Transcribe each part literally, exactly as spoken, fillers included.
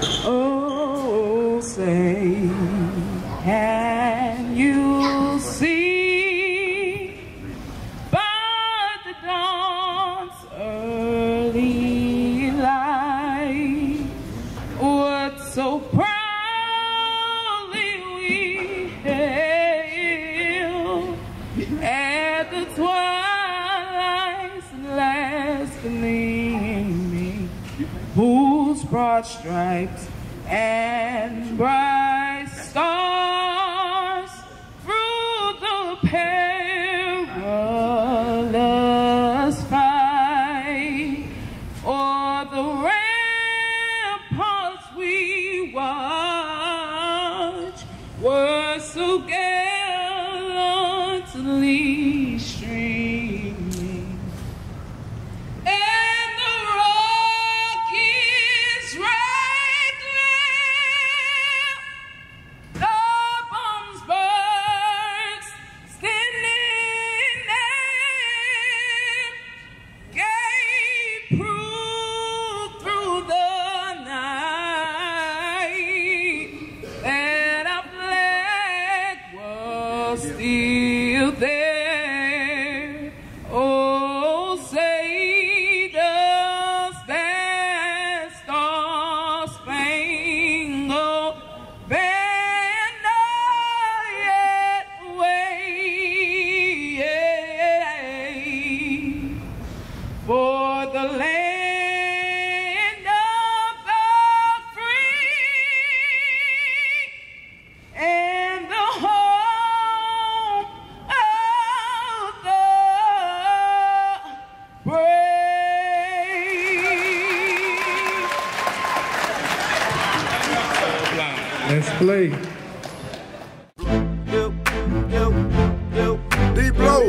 Oh, say, can you see by the dawn's early light what so proudly we hailed at the twilight's last gleaming, whose broad stripes and bright stars through the perilous fight o'er the ramparts we watch were so gallantly streaming. Still there, oh, say does that star-spangled banner yet wave for the land of the free and the home Let's play. D-Blow.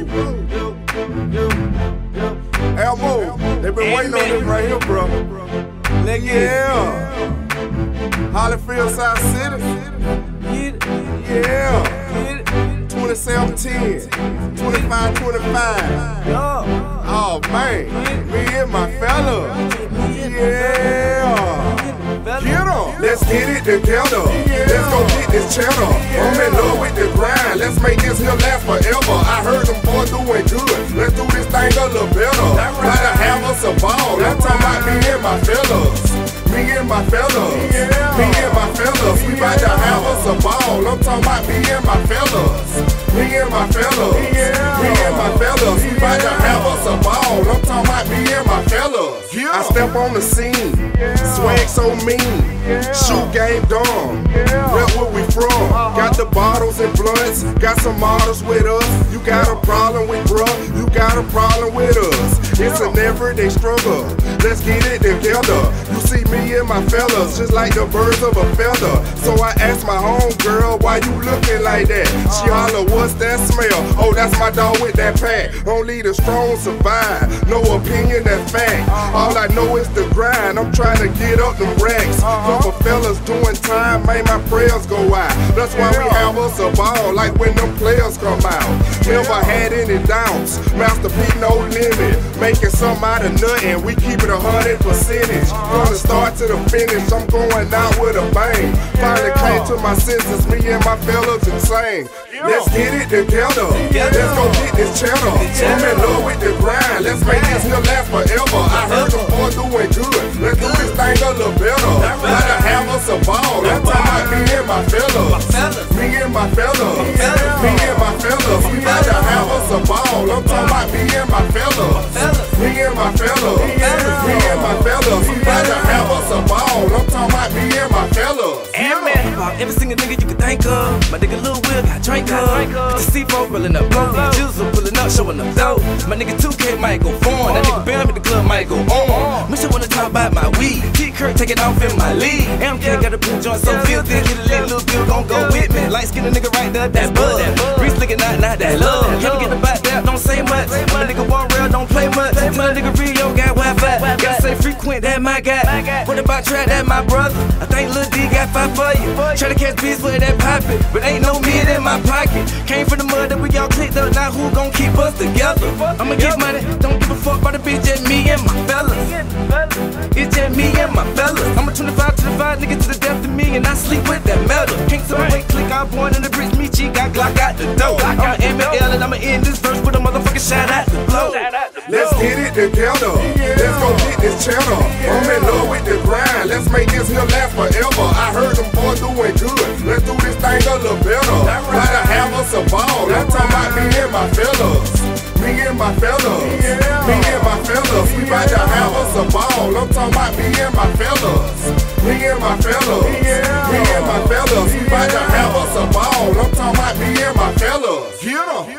Elmo. They been waiting on this right here, bro. Yeah. Hollyfield, South City. Yeah. twenty seventeen. twenty-five twenty-five. Oh, man. Me and my fella. Yeah. Get em. Let's get it together. Let's go get this cheddar. I'm in love with the grind. Let's make this here last forever. I heard them boys doing good. Let's do this thing a little better. Gotta have us a ball. I'm talking about me and my fellas. Me and my fellas. Me and my fellas. We bout to have us a ball. I'm talking about me and my fellas. Me and my fellas. Me and my fellas. We bout to have us a ball. I'm talking about me and my fellas. I step on the scene. Swag so mean. Shoot game dumb. Where where we from? Got the bottles and blunts. Got some models with us. You got a problem with bruh. You got a problem with us. It's an everyday struggle. Let's get it together. You see me and my fellas just like the birds of a feather. So I asked my homegirl, why you looking like that? She holler, what's that smell? Oh, that's my dog with that pack. Only the strong survive. No opinion, that's fact. All I know is the grind. I'm trying to get up them racks. Couple fellas doing time, man, my prayers go out. That's why we have us a ball, like when them players come out. Never had any doubts. Master P, no limit. Making something out of nothing. We keep it a hundred percentage. From the start to the finish, I'm going out with a bang. Finally came to my senses, me and my fellas insane. Let's get it together. Let's go get this cheddar. I'm in love with the grind. Let's make this here last forever. I heard them boys doing good. Let's do this thing a little better. Gotta have us a ball. I'm talking about me and my fellas. Me and my fellas. Me and my fellas. We gotta have us a ball. I'm talking about me and my fellas. Me and my fellas. Me and my fellas. We gotta have us a ball. I'm talking about me and my fellas. Every single nigga you can think of. My nigga Lil Will got drink up. The C four rolling up, blow. Jizzle pulling up, showing up dope. My nigga two K might go foreign. That nigga Bam in the club might go on. Mister wanna talk about my weed. T Kirk take it off in my league. M K got a blue joint so filthy. Get a lit, little Bill gon' go with me. Light skinned nigga right there, that's bud. Reese looking out, not that love. Can't get about that, don't say much. My nigga one real, don't play much. My nigga Rio got Wi-Fi. Gotta say frequent, that my guy. What about Trap, that my brother. I think Lil D got five for you. Try to catch beats with that poppin', but ain't no meat in my pocket. Came from the mud that we all clicked up, now who gon' keep us together? I'ma get money, don't give a fuck about the bitch, just me and my fellas. It's just me and my fellas. I'm a twenty-five to the five, nigga to the and I sleep with that metal. Can't separate click, I'm born in the bridge, me G got Glock out the door. I'm an M L and I'ma end this verse with a motherfucking shout out the blow. Let's get it together. Let's go get this channel. I'm in love with the grind. Let's make this here last forever. I heard them boys doing good. Let's do this thing a little better. Gotta have us a ball. I'm talking about me and my fellas. Me and my fellas. Me and my fellas. We bout to have us a ball. I'm talking about me and my fellas. Me and my fellas. Me and my fellas. We bout to have us a ball. I'm talking about me and my fellas. Get 'em.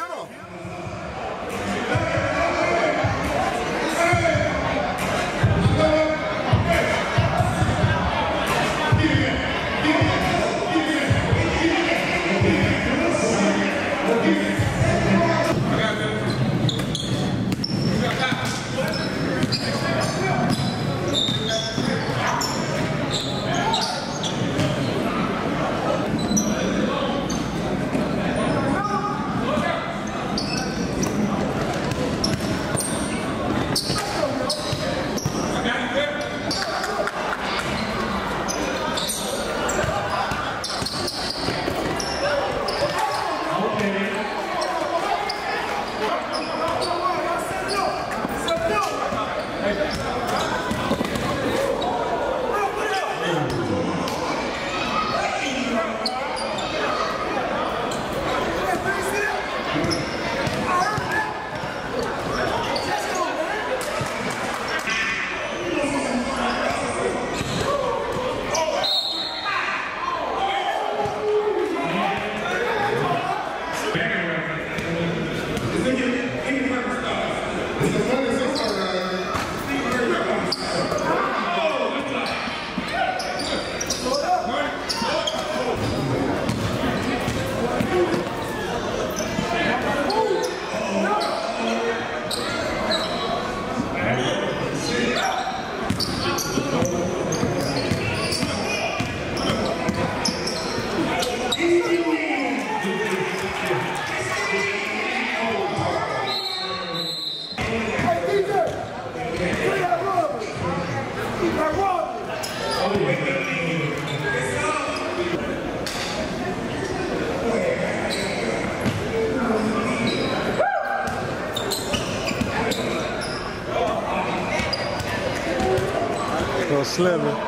Slim. Turn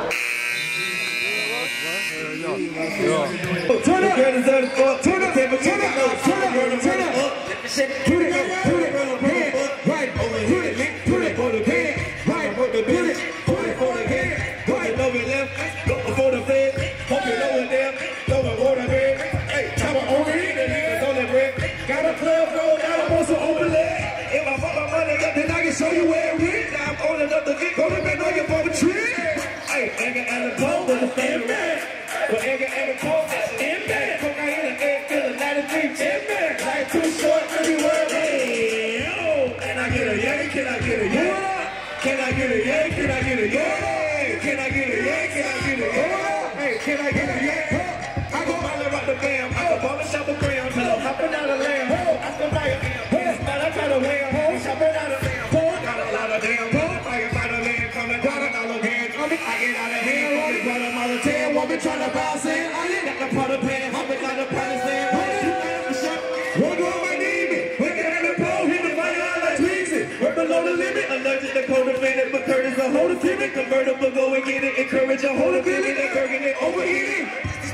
up, turn up, turn up, turn up, turn up, turn up, turn up. Put it up, put it on the head, right, put it, put it on the head, right, put it, put it, put it on the head, right, over left, look before the fed, hope you know it there, throw the water bed, hey, time over here, the niggas on the bread, got a club roll, got a muscle open leg, if I fuck my money up, then I can show you where it is, now I'm old enough to get, go to bed on your phone tree. Hey, Edgar Allan Poe was a fan man. But Edgar Allan Poe is in bed. Cocaine and egg feeling ninety-three, ten man. Life too short to be worried. Hey, oh, can I get a yay? Can I get a yay? Can I get a yay? Can I get a yay? Can I get a yay? Can I get a yay? Hey, can I get a yay? I go holler out the bam. I go ball and shop a gram. Till I'm hopping out of lamb. I still buy a damn. But I try to win. Shopping out of lamb. Got a lot of damn. I can find a land coming. Got a dollar hand coming. I get out of hand. Walking by the mother ten. Woman trying to bounce in. I ain't got the pot of pan. Hopping out the Pakistan. One girl might need me. Look at the pole. Hit the fire. I like tweezing. We're below the limit. Allergic to co-defendant. But Curtis a hold of timid. Convertible. Go and get it. Encourage a hold of it. Encouraging it. Overeating.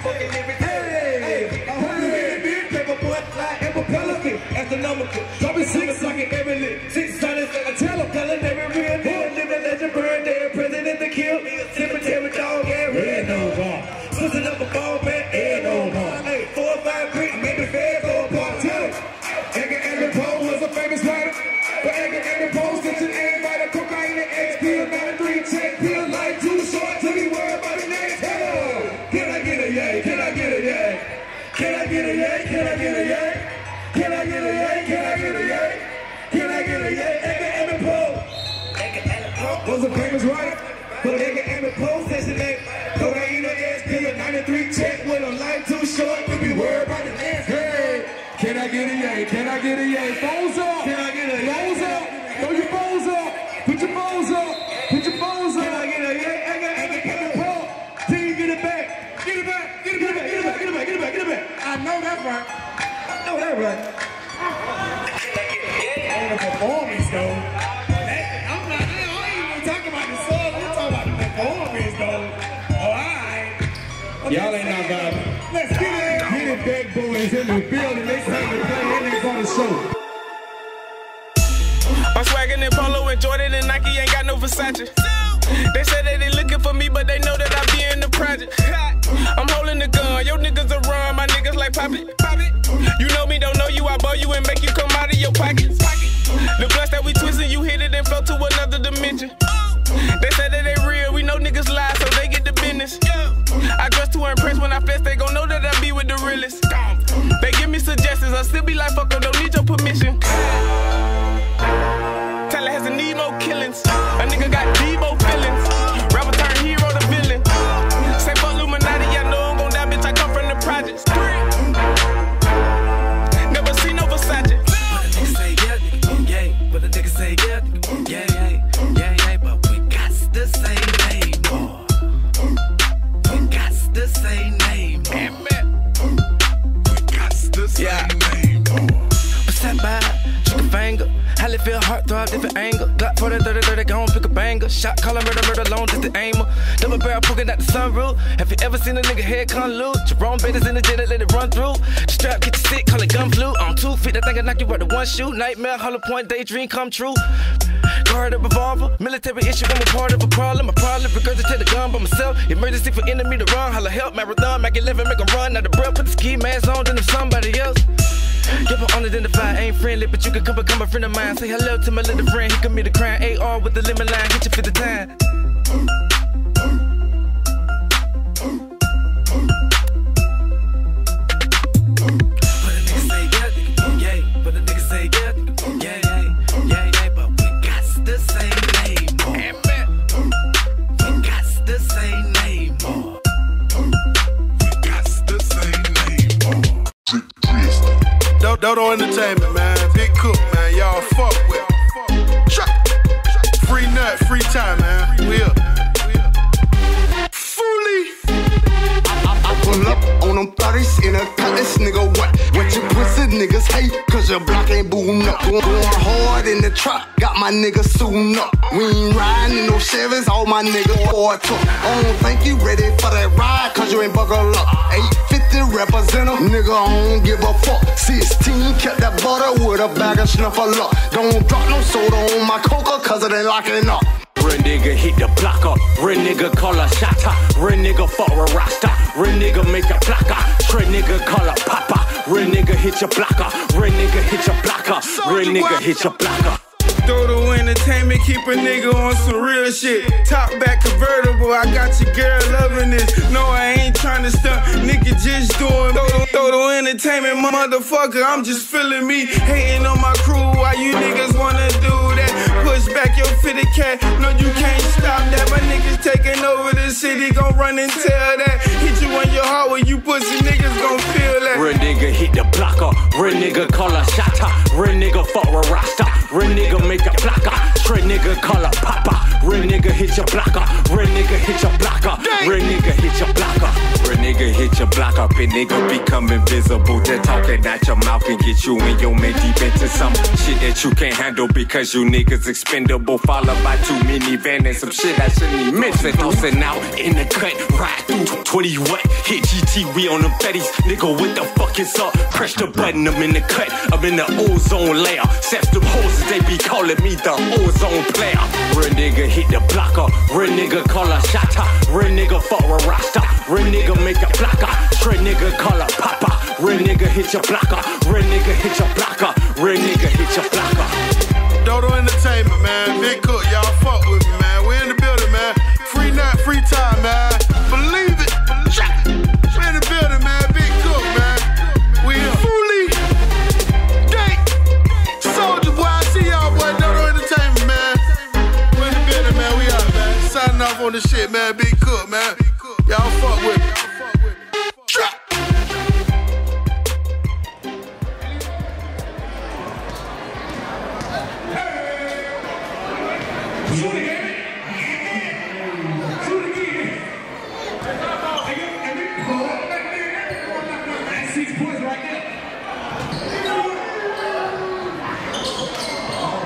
Hey. I hold it in the paper boy. Like Emma Pelican. Astronomical. Dropping six like an every lit. Six silence. I tell them. Telling every real deal. Living legend. Burn dead. President to kill. Cemetery dog. Yeah. Red no more. Pussing up a ball back. Air no more. Hey. Four or five bricks. Maybe fair for a part two. Edgar Allan Poe was a famous writer. But Edgar Allan Poe such an aim writer. Cocaine and X pill. ninety-three check pill. Life too short to be worried about the next. Can I get a yay? Can I get a yay? Can I get a yay? Can I get a yay? Can I get a yay? Can I get a yay? Can I get a yay? Edgar Allan Poe. Edgar Allan Poe was a famous writer. But Edgar Allan Poe says it ain't. Cocaine and X pill. ninety-three check with a life too short to be worried about the next. Hey, can I get a yay? Can I get a yay? Phones up. Can I get a phones up? Throw your phones up. Put your phones up. Put your phones up. Can I get a yay? Edgar Allan Poe. Till you get it back. Get it back. the performance, though. That, I'm not, I ain't even talking about the song. I'm talking about the performance, though. Oh, all right. Y'all ain't not vibing. Let's get it. Get it, bad boys in the building. They time to play and they gonna show. I'm swaggin' in Polo and Jordan and Nike, ain't got no Versace. They say that they looking for me, but they know that I be in the project. I'm holding the gun, your niggas are run, my niggas like pop it, pop it. You know me, don't know you, I bow you and make you come out of your pockets. The blunts that we twistin', you hit it and flow to another dimension. They say that they real, we know niggas lie, so they get the business. I dress to impress, when I flex, they gon' know that I be with the realest. They give me suggestions, I still be like, fuck em, don't need your permission. Tyler has a Nemo killings. A nigga got Debo feelings. Rapper turn hero to villain. Say fuck Illuminati, I know I'm gon' die, bitch. I come from the projects. Never seen no Versace. But the nigga say yeah, nigga, yeah, yeah, yeah, yeah. But we got the same name, boy. We got the same name, man. We got the same name, boy. What's that bad? Chicken finger. Highly feel heart throb, different angle. Glock forty, thirty, thirty, gon' pick a banger. Shot, call murder, murder, long, just the aimer. Double barrel poking out the sunroof. Have you ever seen a nigga head come loose? Jerome Bader's in the jet, let it run through. The strap, get you sick, call it gun flu. On two feet, that thing I knock you out the one shoe. Nightmare, hollow point, daydream come true. Guard a revolver, military issue, I'm a part of a problem. I probably regurgitate the gun by myself. Emergency for enemy to run, holla help, marathon, Mac eleven, make them run. Out the breath, put the ski mask on, then if somebody else. Give an unidentified, ain't friendly, but you can come become a friend of mine. Say hello to my little friend, he commit a crime. A R with the lemon line, hit you for the time. But a nigga say yeah, yeah, but a nigga say yeah, yeah, yeah, yeah, yeah, but we got the same name, boy. We got the same name, boy. We got the same name, boy. Dodo Entertainment, man. Big Cook, man. Y'all fuck with. Free nut, free time, man. We up. Fully. I, I pull up on them thotties in a cutlass, nigga. What? What you pussy niggas hate? Cause your block ain't boom up. Going hard in the truck, got my niggas suiting up. We ain't riding in no Chevys, all my niggas for truck. I don't think you ready for that ride, cause you ain't buckled up. eight fifty represent em, nigga, I don't give a fuck. sixteen kept that butter with a bag of snuffle up. Don't drop no soda on my coca, cause it ain't locking up. Real nigga hit the block up. Real nigga call a shotter. Real nigga for a rasta. Real nigga make a blocker. Real nigga call a papa. Real nigga hit your blocker. Real nigga hit your blocker. Real nigga hit your blocker. Dodo Entertainment, keep a nigga on some real shit. Top back convertible, I got your girl loving this. No, I ain't trying to stunt, nigga just doing Dodo, Dodo Entertainment, motherfucker, I'm just feeling me. Hating on my crew, why you niggas wanna do that? Push back your fitted cat, no you can't stop that. My niggas taking over the city, gon' run and tell that. Hit you on your heart when you pussy niggas gon' feel that. Real nigga hit the blocker, real nigga call a shotter. Real nigga for a rasta, real nigga make a blocker. Real nigga call a papa. Real nigga hit your blocker. Real nigga hit your blocker. Real nigga hit your blocker. Real nigga hit your blocker. And nigga become invisible. They're talking out your mouth and get you and your man deep into some shit that you can't handle because you niggas expendable. Followed by two minivan and some shit I shouldn't even mention. Tossing out in the cut, ride through twenty what? Hit G T, we on them fetties. Nigga, what the fuck is up? Press the button, I'm in the cut. I'm in the ozone layer. Sex them hoses, they be calling me the ozone player. Real nigga hit the blocker. Real nigga call a shotter. Real nigga for a rasta. Real nigga make a blocker. Real nigga call a papa. Real nigga hit your blocker. Real nigga hit your blocker. Real nigga hit your blocker. Dodo Entertainment, man. Big Cook, y'all fuck with me, man. We in the building, man. Free night, free time, man. Believe it. We in the building, man. Big Cook, man. We fully date. Soldier boy, I see y'all, boy. Dodo Entertainment, man. We in the building, man. We out, man. Signing off on the shit, man. Big Cook, man. Y'all fuck with me. Trap. Six points right there.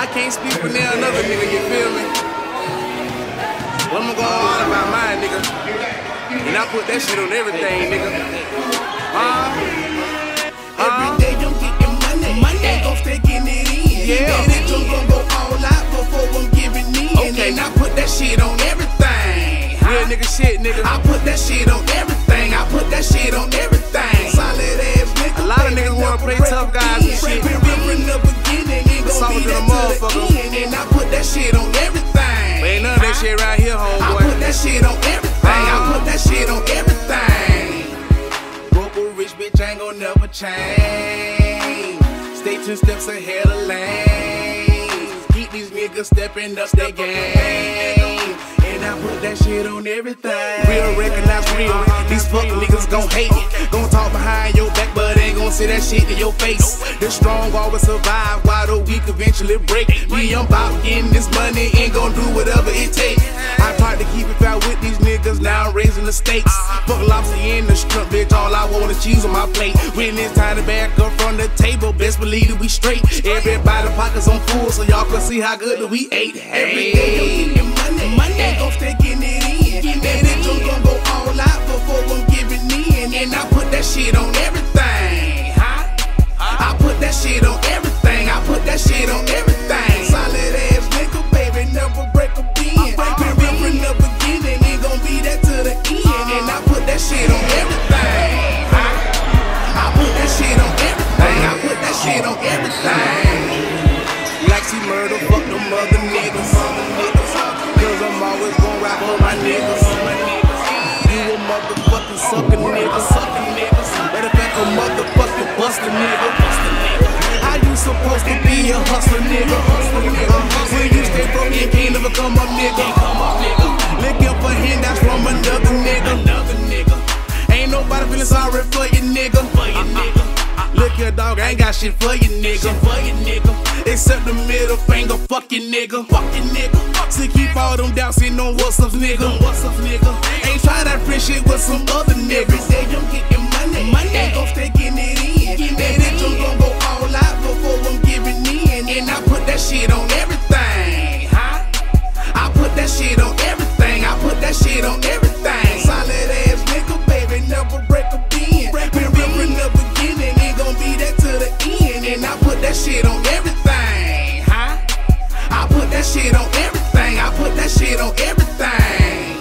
I can't speak for now another nigga, you feel me? But I'ma go on about mine, nigga. And I put that shit on everything, nigga. Huh? Every day I'm getting money, money. Ain't gon' stay getting it in. Yeah. And it just gon' go all out before I'm giving in. Okay. And I put that shit on everything. Real nigga shit, nigga. I put that shit on everything. I put that shit on everything. Solid ass nigga. A lot of niggas wanna play tough guys and shit. From the beginning, it gon' Solid be to the that motherfucker. to the end. And I put that shit on everything. But ain't none of that shit right here, I homeboy. put that shit on everything. I put that shit on everything. Broke or rich bitch ain't gon' never change. Stay ten steps ahead of lanes. Keep these niggas stepping up their game. And I put that shit on everything. Real recognize real. These fuck niggas gon' hate it. Gon' talk behind your back, but ain't gon' say that shit to your face. The strong always survive while the weak eventually break. Me, I'm bout getting this money, ain't gon' do whatever it takes. I tried to keep it fair with these niggas, now I'm raising the stakes. Fuck lobster in the shrimp, bitch, all I want is cheese on my plate. When it's time to back up from the table, best believe that we straight. Everybody pockets on full, so y'all can see how good that we ate. Every day I'm getting money, money ain't gon' stay getting it in. And it just gon' go all out before I'm giving in. And I put that shit on everything, huh? I put that shit on everything. I put that shit on everything. Solid ass nigga, baby, never break a bean. Been real from the beginning, it gon' be that to the end. And I put that shit on everything, huh? I put that shit on everything. I put that shit on everything. Like she murder, fuck them other niggas. Cause I'm always gon' rap for my niggas. You a motherfucking sucker nigga, sucker niggas. Matter of fact, a motherfucking buster nigga. How you supposed to be a hustler nigga? When you stay broke, you can't never come up nigga. Looking for handouts from another nigga. Ain't nobody feeling sorry for you nigga. Look here dog, I ain't got shit for you nigga. Except the middle finger, fuck you nigga. Fuck you nigga. So keep all them down sitting on what's up nigga. What's up nigga? Ain't try that friend shit with some other niggas. Every day I'm getting money, money ain't gon' stay getting it in. And it just gon' go all out before I'm giving in. And I put that shit on everything, huh? I put that shit on everything. I put that shit on everything. Solid ass nigga, baby, never break a bean. Been real from the beginning, it gon' be that to the end. And I put that shit on everything, huh? I put that shit on everything. I put that shit on everything.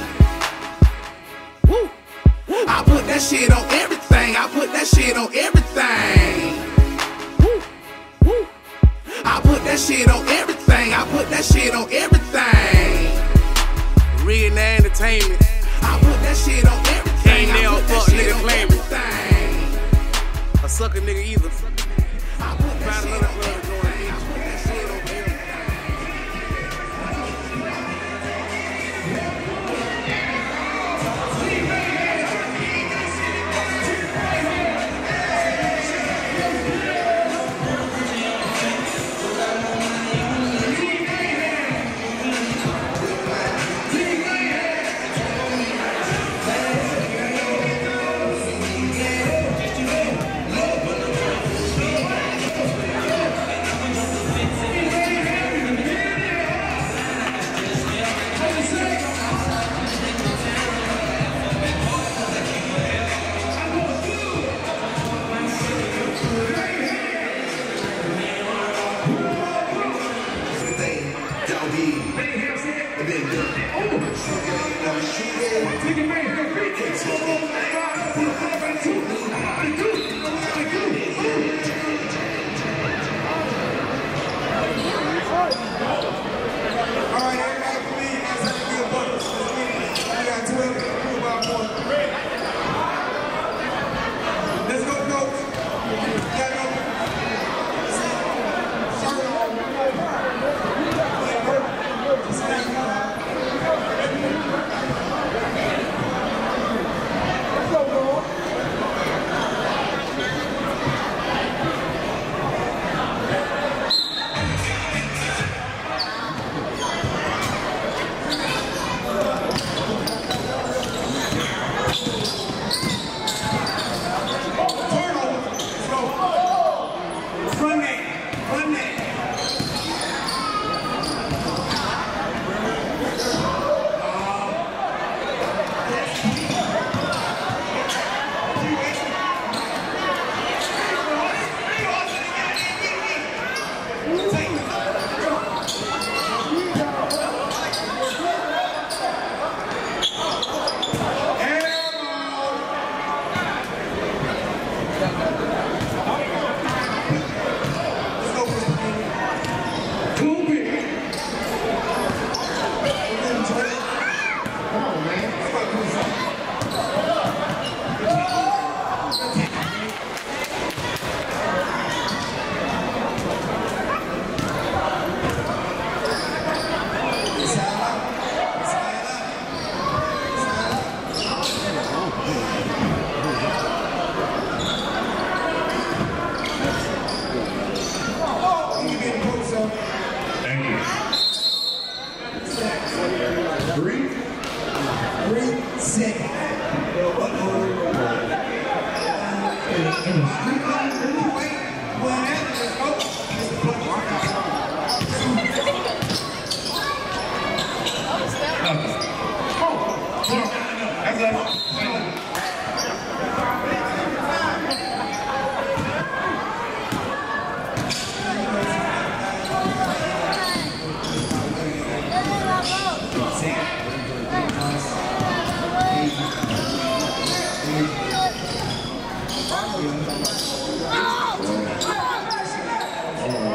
Woo. I put that shit on everything. I put that shit on everything. Woo. Woo. I put that shit on everything. I put that shit on everything. Real entertainment. I put that shit on everything. Can't nail I put that fuck shit nigga on claim it. everything. A sucker nigga either. I put that Find shit another on club to everything. join in. I put that shit on everything.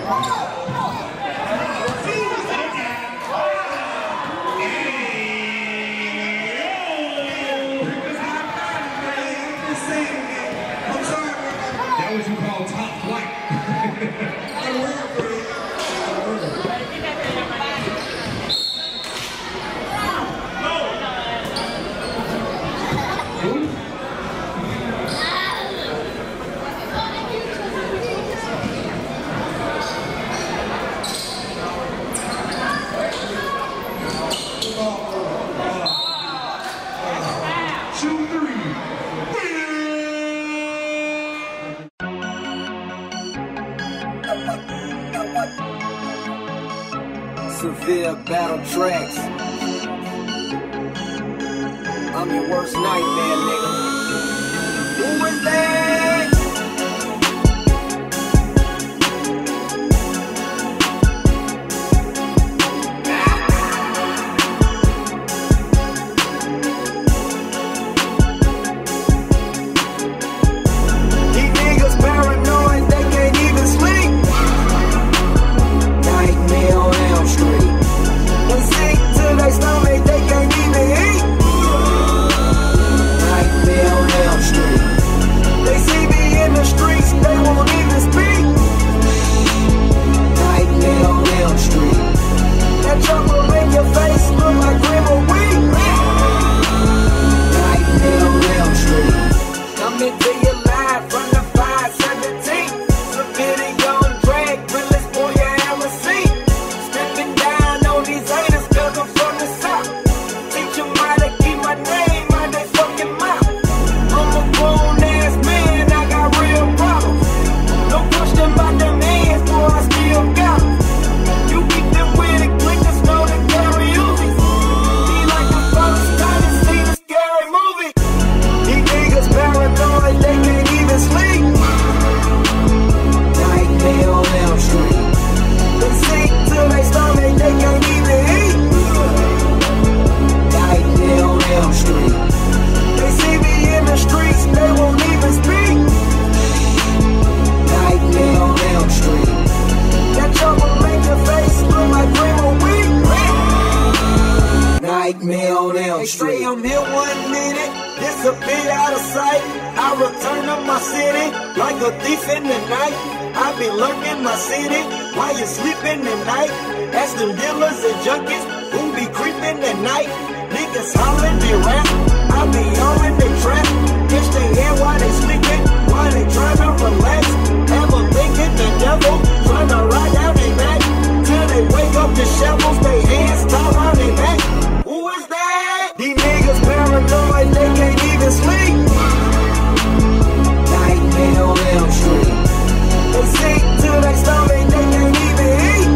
Severe battle tracks. I'm your worst nightmare, nigga. Who is that? These niggas paranoid, they can't even sleep. Nightmare on Elm Street. They sick to their stomach, they can't even eat. Nightmare on Elm Street. They see me in the streets, they won't even speak. Nightmare on Elm Street. That trouble make your face look like Grim or Weak. Nightmare on Elm Street. Coming to you live from the five seventeen. It's a video on drag, realest boy you ever seen. Stepping down on these haters cause I'm from the south. Teach them how to keep my name out they fucking mouth. I'm a grown ass man, I got real problems. No question about them hands, boy, I still got them. You keep them with it, clickers know to carry Uzis. Be like the first time you see the scary movie. These niggas paranoid, they can't even sleep. Nightmare on Elm Street. They sick to their stomach, they can't even eat. Nightmare on Elm Street. They see me in the streets, they won't even speak. Nightmare on Elm Street. That trouble make your face look like Grim or Weak. Nightmare on Elm Street. I'm here one minute, disappear out of sight. I return to my city like a thief in the night. I be lurking my city while you sleeping at night. Ask them dealers and junkies who be creeping at night. Niggas hollering, they rap. I be all in they trap. Catch they head while they sleeping, while they trying to relax. Ever thinking the devil trying to ride down their back till they wake up the shovels, they hands tied around their neck. Who is that? These niggas paranoid, they can't even sleep. Nightmare on Elm Street. They sick to their stomach, they can't even eat.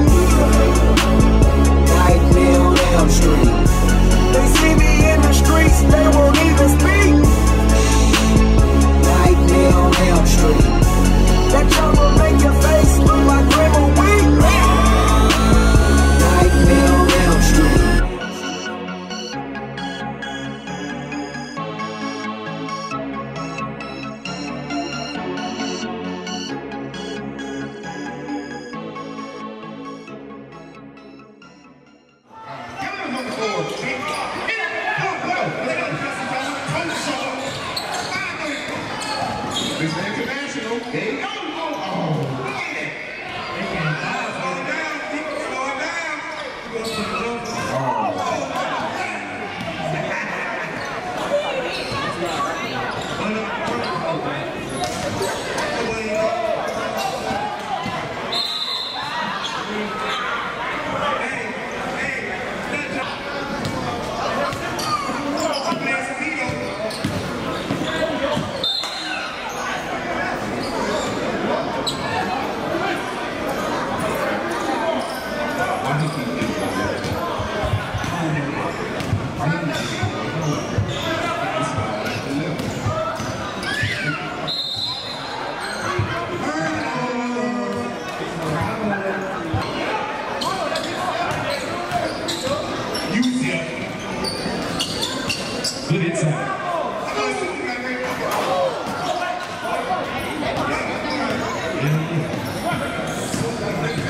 Nightmare on Elm Street. They see me in the streets, they won't even speak. Nightmare on Elm Street. That trouble make your face look like Grim or Weak. Nightmare on Elm Street. International. There you go. Oh, yeah. They can't die. Slow it down. People slow it down. You're going to put it over. Good inside. Yeah.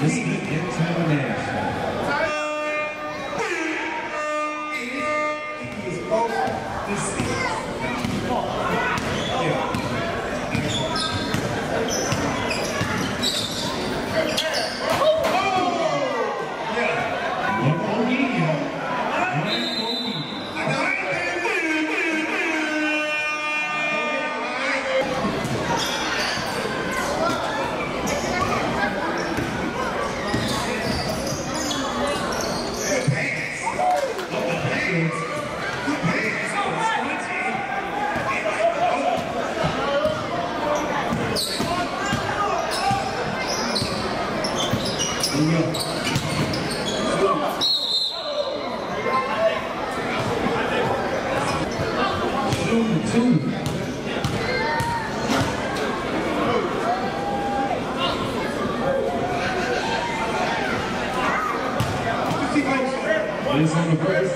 It's on the first.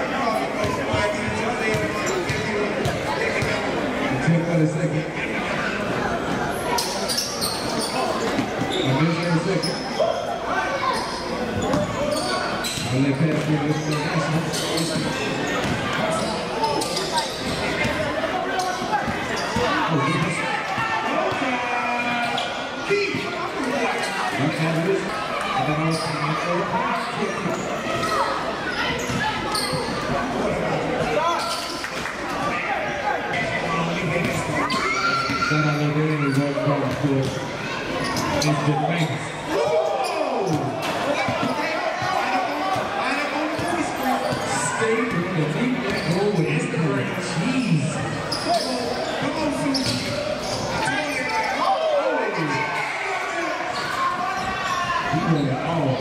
Ten for the second. I missed that second. I'll let Pat get this for the next one. Oh, yes. We have this. And then I'll come out for the pass. Shout out to the Indians on the court. It's the Banks. Stay with the lead that goal with his current. Jeez. He went it all.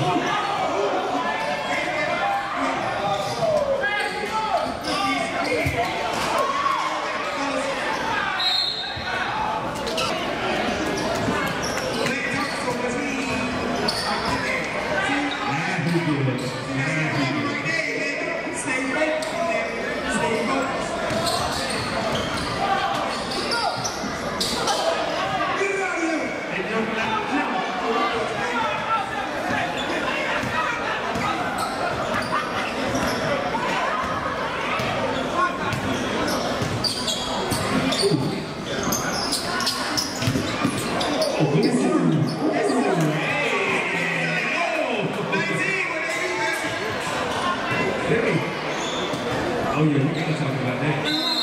Oh yeah, we gotta talk about that.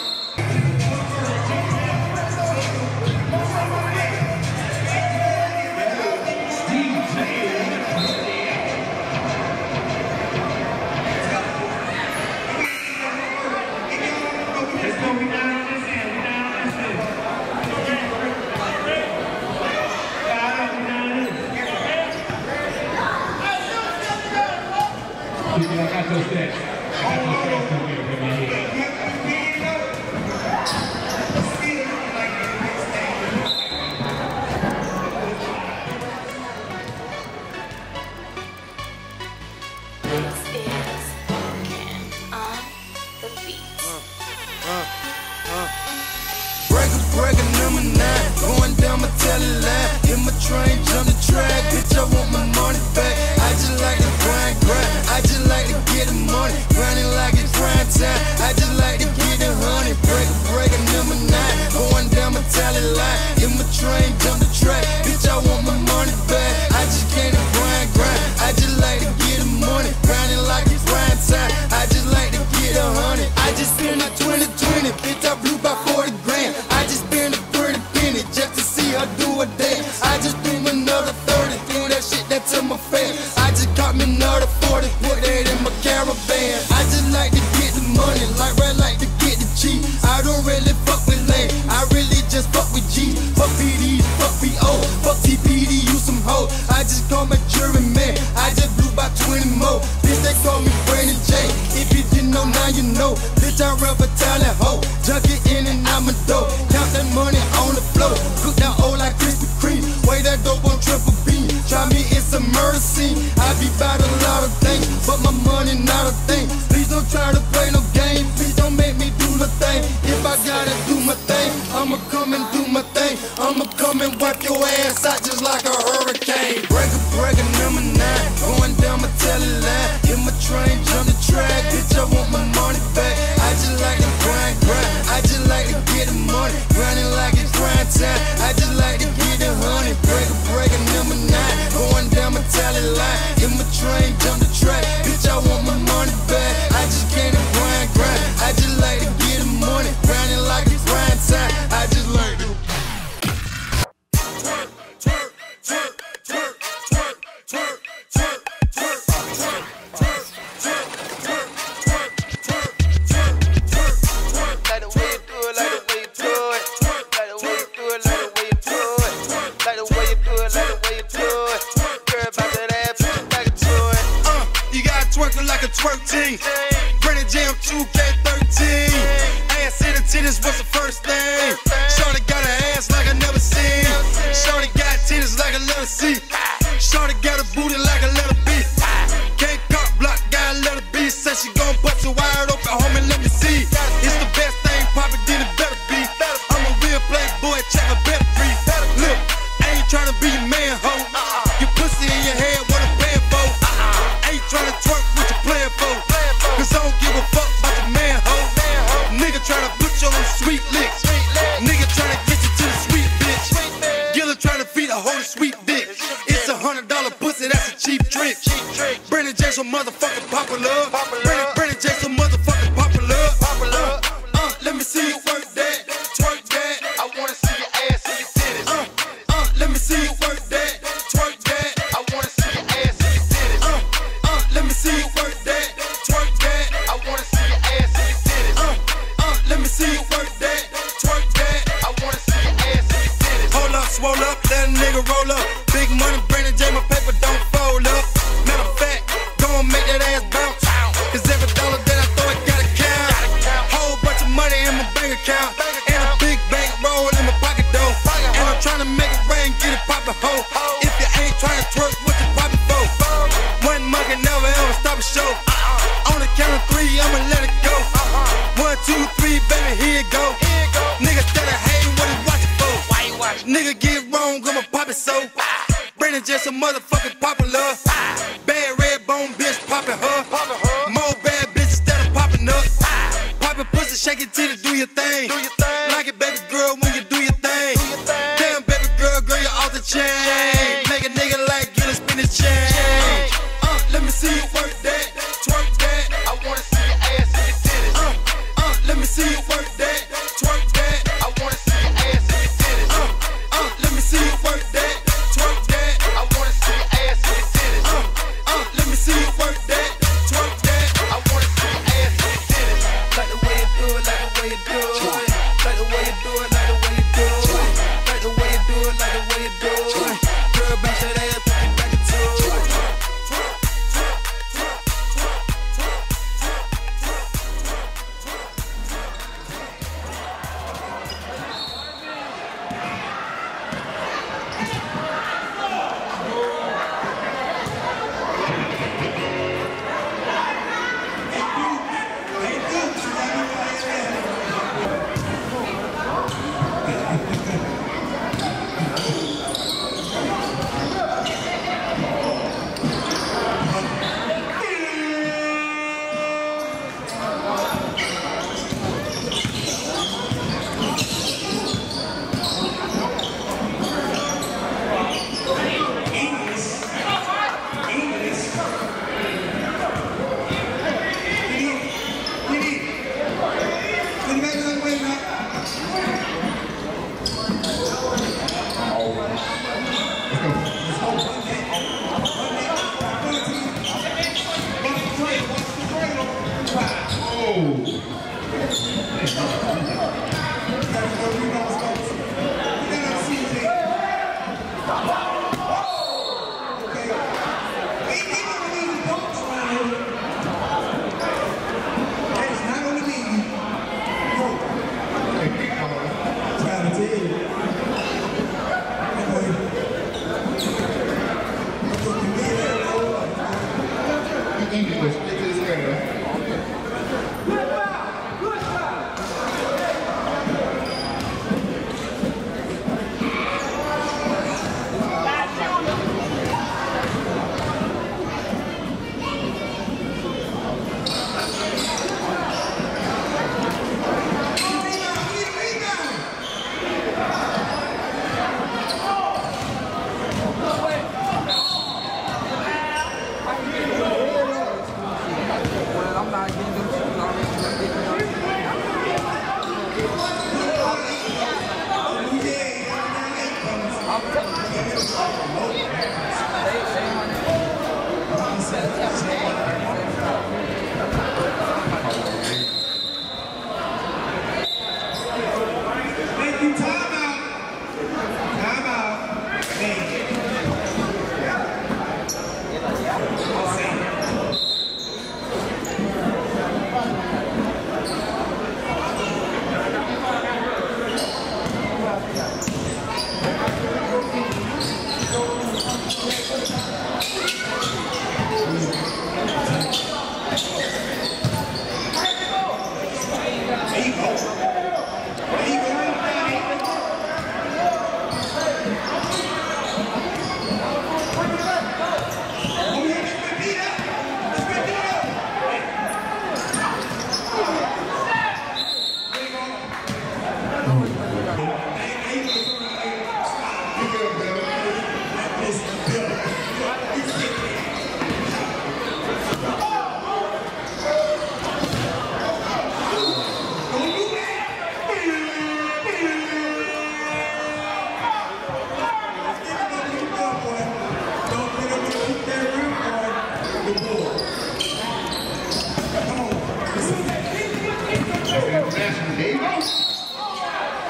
Let's go, we down on this end, we down on this end. Got up, we down on this. I got those stats. I got those stats coming in. Breaker number nine, going down my telly line. Hit my train, jump the track, bitch, I want my money back. I just like to grind, grind, I just like to get the money. Grinding like it's grind time, I just like to get the honey. Breaker, breaker number nine, going down my tally line. Hit my train, jump the track, bitch, I want my money back. I just can't grind, grind, I just like to get the money. Grinding like it's grind time, I just like to get the honey. I just spent a twenty twenty, bitch, I blew by forty grand. I just spent a pretty penny just to see her do a dance. I just threw another thirty, threw that shit that to my face. I just got me another forty, put that in my caravan. I just like to get the money, like I like to get the cheap. I don't really fuck with lame, I really just fuck with G. Fuck P Ds, fuck P O, fuck T P D, you some hoe. I just call my jury man, I just blew by twenty more. Bitch, they call me Brandon J. If you didn't know, now you know. Bitch, I rap a talent hoe, junkie in and out my dough. Count that money on the floor, cook that old like Krispy Kreme. Way that dope on triple B, try me, it's a murder scene. I be bout a lot of things, but my money not a thing. Please don't try to play no game, please don't make me do the thing. If I gotta do my thing, I'ma come and do my thing. I'ma come and wipe your ass out just like a hurricane. Breaker, breaker, money, grinding like it's grind time. I just like to get the honey, break a break a number nine, going down my tally line. In my train, jump the track, bitch, I want my money back. I just can't grind, grind. I just like to get the money, grinding like it's grind time. I just like to twerk, twerk, twerk, twerk, twerk, twerk, twerk, twerk, twerk, twerk, twerk, twerk, twerk, twerk, twerk, twerk, twerk. Like the way you do it, like the way you do it. Like the way you do it, like the way you do it. Like the way you do it, like the way you do it. Girl, about that ass, put it back into it. Uh, you got twerking like a twerk team. Brandon Jam two K thirteen. Ass in the tennis was the first thing. Shorty got her ass like I never seen. Shorty got titties like a letter C. Shorty got a booty like a letter B. Can't cop block, got a letter B. Said she gon' bust it wide open, home and let me see. It's the best thing, poppin', then it better be. I'm a real playboy, check a better breed. Look, I ain't tryna be your man, ho. Your pussy in your head, what I'm paying for. I ain't tryna twerk what you playin' for. Cause I don't give a fuck about your man, ho. Nigga tryna put you on sweet licks. Nigga tryna get you to the sweet bitch. Gilla tryna feed a whole sweet dick. It's a hundred dollar pussy, that's a cheap trick. Brandon J so motherfucking popular. Brandon, Brandon J so motherfucking popular. Uh, uh, let me see you work that, twerk that. I wanna see your ass and your titties. Uh, uh, let me see you work that, twerk that. I wanna see your ass and your titties. Uh, uh, let me see you work that, twerk that. I wanna see your ass and your titties. Uh, uh, let me see you work that, twerk that. I wanna see your ass and your titties. Hold up, swole up, let a nigga roll up. Big money, Brandon J, my paper don't fold up. Matter of fact, go and make that ass bounce. Cause every dollar that I throw, it gotta count. Whole bunch of money in my bank account. And a big bank roll in my pocket though. And I'm tryna make it rain, get it poppin' ho. If you ain't tryna twerk, what you poppin' for? One monkey never ever stop a show. On the count of three, I'ma let it go. One, two, three, baby, here it go. Nigga started hating, what he watching for? Nigga get wrong, I'ma pop it so. Brandon just a motherfucking popular. Bad red bone bitch poppin' her. More bad bitches that are poppin' up. Poppin' pussy, shake it till it do your thing. Like it, baby girl, when you do your thing. Damn, baby girl, girl, you off the chain. Make a nigga like you to spin his chain. Uh, uh, let me see you work that, twerk that. I wanna see your ass and your titties. Uh, uh, let me see you work that, twerk that. I wanna see your ass and your titties. Uh, uh, let me see you work that, twerk that. I wanna see your ass and your titties. Uh, uh, let me see you work that, twerk that. I wanna see your ass and your titties. Like the way you do it, like the way you do it. Like the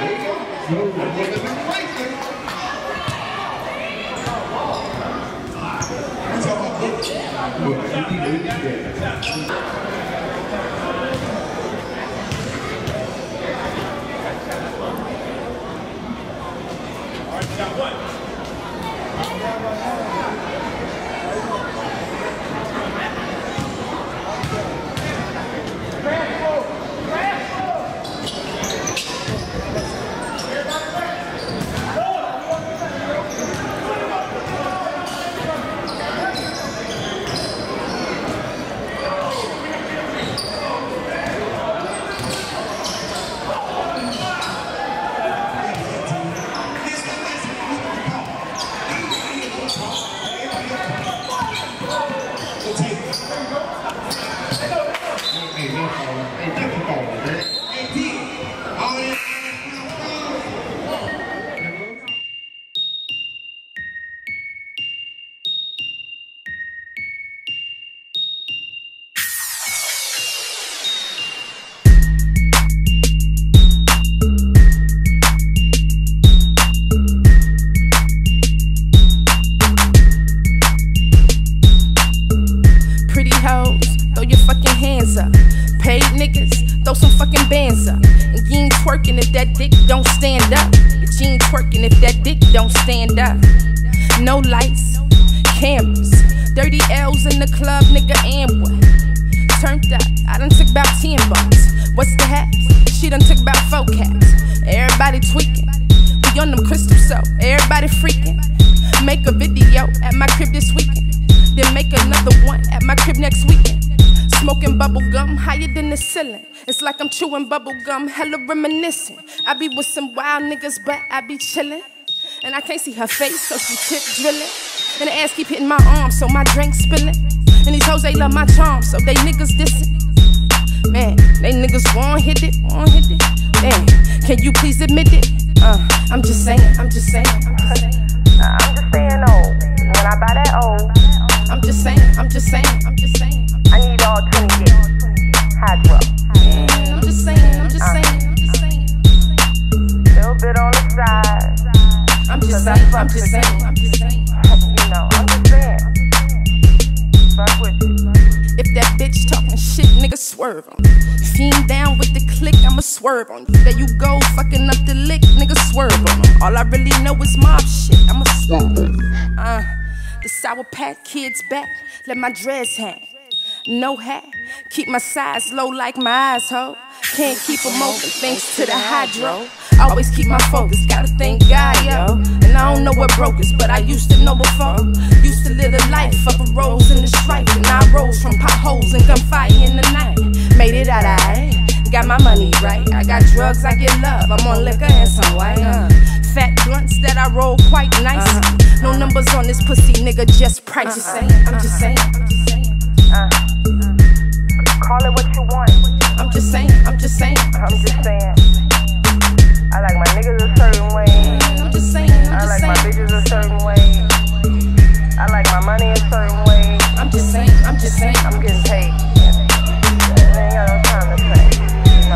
No lights, cameras, dirty L's in the club, nigga, and what? Turned up, I done took about ten bucks. What's the hat? She done took about four caps. Everybody tweaking, we on them crystal so everybody freaking. Make a video at my crib this weekend, then make another one at my crib next weekend. Smoking bubble gum higher than the ceiling. It's like I'm chewing bubble gum, hella reminiscing. I be with some wild niggas, but I be chillin'. And I can't see her face, so she tip drilling. And the ass keep hitting my arm, so my drink spilling. And these hoes, they love my charm, so they niggas dissing. Man, they niggas won't hit it, won't hit it. Damn, can you please admit it? Uh, I'm just saying, I'm just saying, I'm just saying. I'm just saying, oh, when I buy that old, I'm just saying, I'm just saying, I'm just saying. I need all twenty gig, hydro. Yeah, I'm just saying, I'm just saying, I'm just saying. Little bit on the side. I'm just saying, I'm just saying, I'm just saying. You know, I'm just saying. Fuck with you. If that bitch talking shit, nigga, swerve on you. Fiend down with the click, I'ma swerve on you. There you go, fucking up the lick, nigga, swerve on them. All I really know is mob shit, I'ma swerve on you. Uh, the Sour Pat kids back, let my dress hang. No hat, keep my size low like my eyes, ho. Can't keep them open thanks to the hydro. Always keep my focus, gotta thank God, yo. And I don't know what broke us, but I used to know before. Used to live a life of a rose in the strife. And I rose from potholes and gunfire in the night. Made it out alright, got my money right. I got drugs, I get love, I'm on liquor and some white. uh. Fat blunts that I roll quite nice. No numbers on this pussy, nigga, just prices. I'm just saying, I'm just saying. Uh, call it what you want. I'm just saying, I'm just saying. I'm just saying. I like my niggas a certain way. I'm just saying, I'm just I like saying. my bitches a certain way. I like my money a certain way. I'm just saying, I'm just saying. I'm getting paid. I ain't got no time to play. No.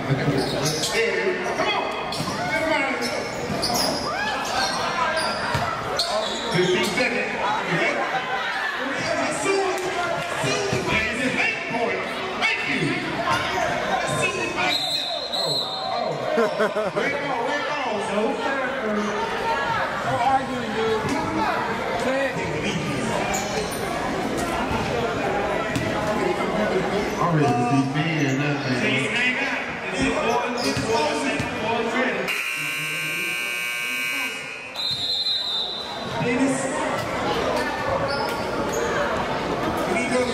fifteen seconds. Thank you. Oh, oh. Wait on, wait on. So, no arguing, dude. I'm ready to be man, nothing. See, hang out. It's all, it's all set, all ready. Ladies, we go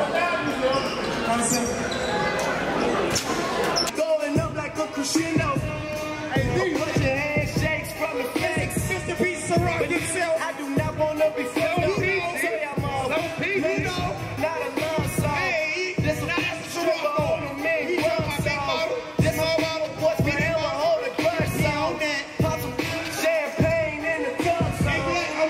this going up like a crescendo. Hey, put your handshakes from the flex. Sister piece of rock yourself. I do not want to be filled. Say I'm all ladies, not a love song. Hey, this is not sugar on a man. Run song. This is all what's forever hold a crush song. Pop some champagne in the cup song.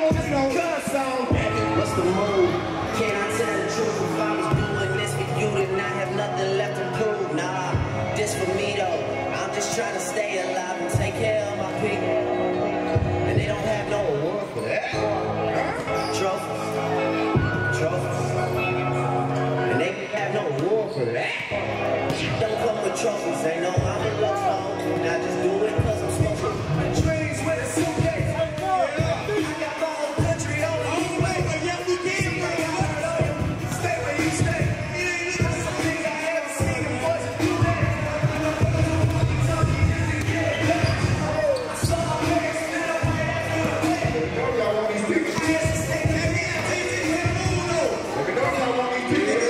What's the move? Can I tell the truth? If I was doing this for you, then I have nothing left to prove. Nah, this for me though. I'm just trying to stay alive and take care of my people. And they don't have no award for that. Trophies. Trophies. And they have no award for that. Don't come with trophies. Ain't no I'm in love song. And I just do it cause I'm smoking. Trains with a suitcase. I got my whole country on the way. Yeah, we can bring it up. Stay where you stay. It ain't even something I haven't seen the boys do that. I saw my parents split up my ass in the way. Y'all want these pictures? I had to stay there. Me and T T hit a move though. Let me know y'all want these pictures.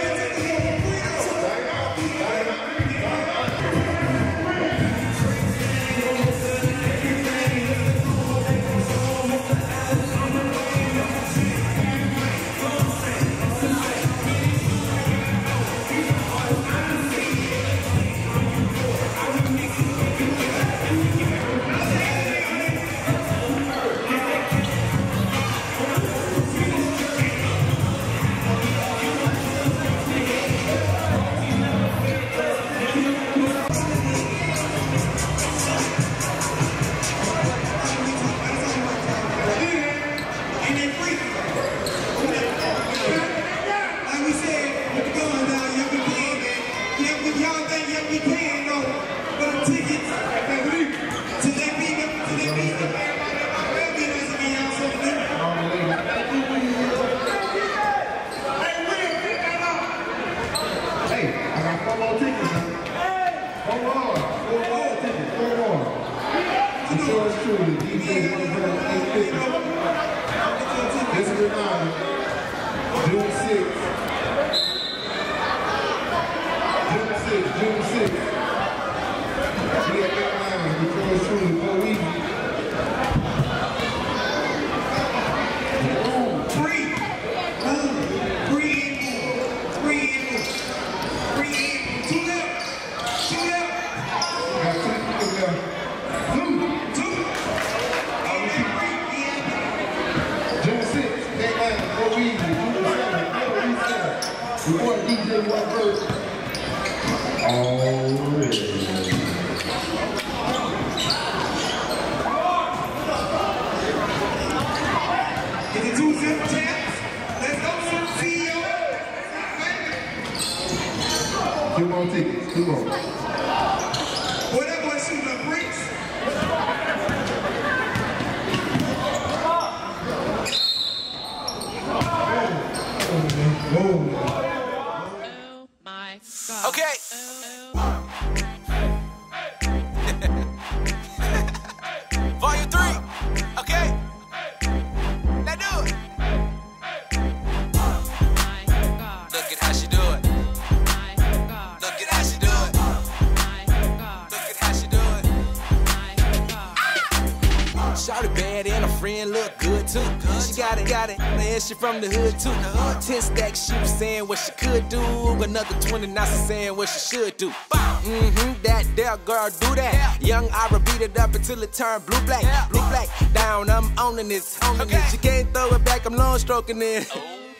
This is a reminder, June sixth. June sixth, June sixth. We at that line, we throw a shoe before we Three. Three in, three in, three in, two left, two left. Got two people left. Two, two. June sixth, that line, go easy, June seventh, we want D J one verse. Already. Is it two zip champs? Let's go, C E O. Two more tickets, two more. Boy, that boy shooting up bricks. Oh my God. Okay. Volume three. Okay. Let's do it. Look at how she do it. Look at how she do it. Look at how she do it. Shawty bad and her friend look good too. She got it, got it, and she from the hood too. Ten stacks, she was saying what she could do. Another twenty, now she saying what she should do. Mm-hmm, that there girl do that. Young Ira beat it up until it turned blue black. Blue black, down, I'm owning this. Owning this. She can't throw it back, I'm long stroking it.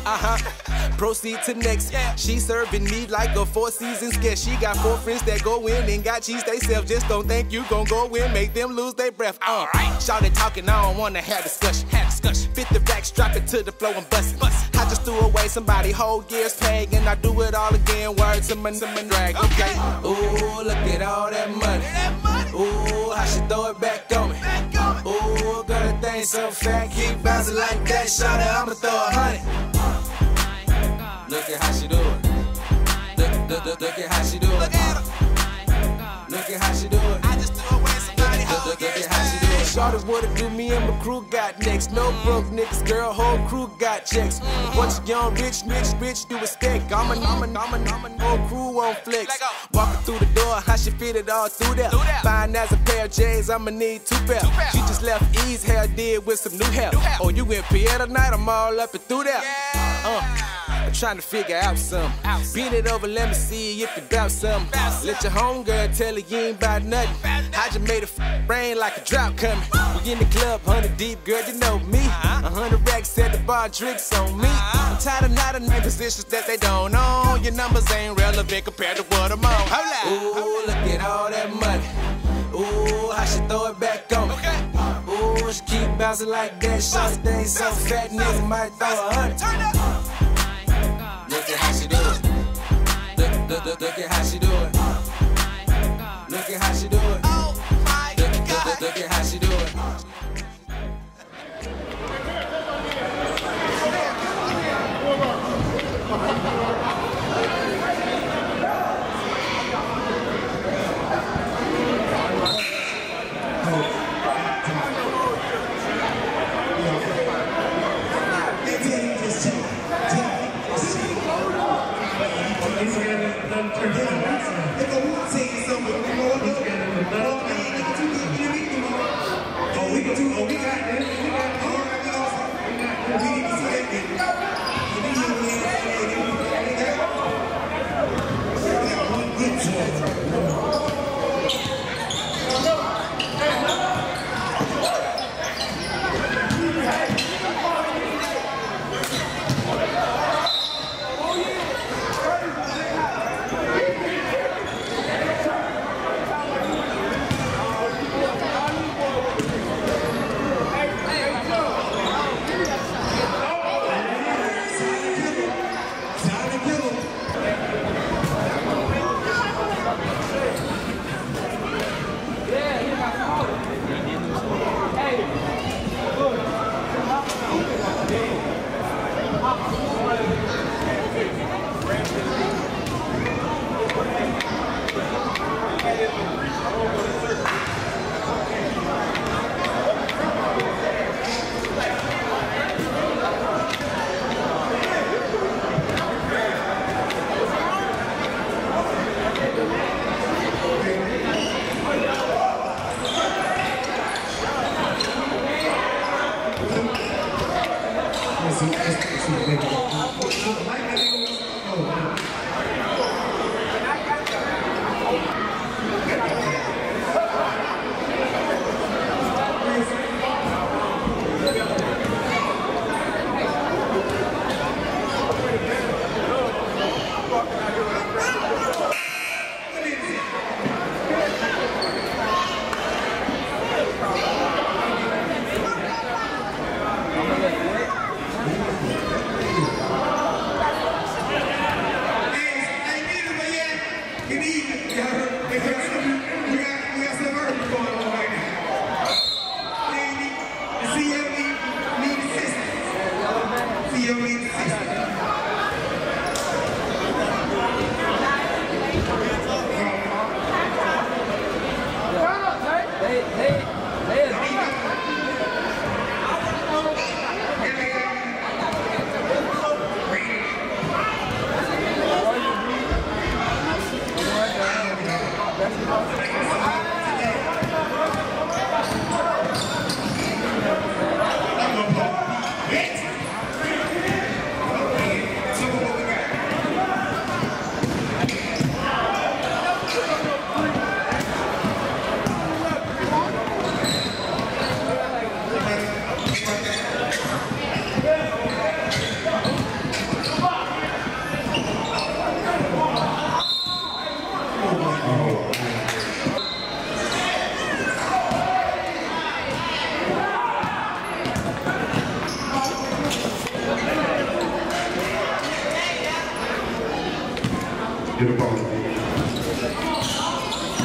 Uh-huh. Proceed to next. She serving me like a Four Seasons guest. She got four friends that go in and got cheese they self. Just don't think you gon' go in, make them lose their breath. Uh. Alright. Shoutin' talking, I don't wanna have discussion. Have discussion. Fit the racks, drop it to the floor and bust it. Bust it. I just threw away somebody whole year's pay and I do it all again. Words to my, to my drag. Okay. Ooh, look at all that money. Ooh, I should throw it back on me. Ooh, girl, that thing so fat, keep bouncing like that. Shout it, I'ma throw a hundred. Look at how she do it. Look, look, look, look at how she do it. Look at her. Look at how she do it. I just threw away somebody. Look, look, look at how she do it. Shawty wanna do me and my crew got next. No broke niggas, girl, whole crew got checks. A bunch of young rich, rich, rich do a stick. I'm a, I'm a, I'm a, I'm a whole crew on flex. Walking through the door, how she fit it all through there. Fine as a pair of J's, I'ma need two pair. She just left E's hair did with some new hair. Oh, you in Pierre tonight? I'm all up and through there. Uh. I'm trying to figure out something. Beat it over, let me see if you bout something. Let your homegirl tell her you ain't bout nothing. I just made it rain like a drought coming. We in the club, hundred deep, girl, you know me. A hundred racks at the bar, drinks on me. I'm tired of not in positions that they don't own. Your numbers ain't relevant compared to what I'm on. Ooh, look at all that money. Ooh, I should throw it back on me. Ooh, she keep bouncing like that. Shawty thing so fat, niggas might throw a hundred. Look at how she do it. Look, look, look, look at how she do it. Look at how she do it. Look, look, look, look at how she do it.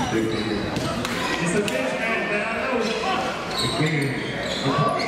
It's a mismatch, man. I know. Again.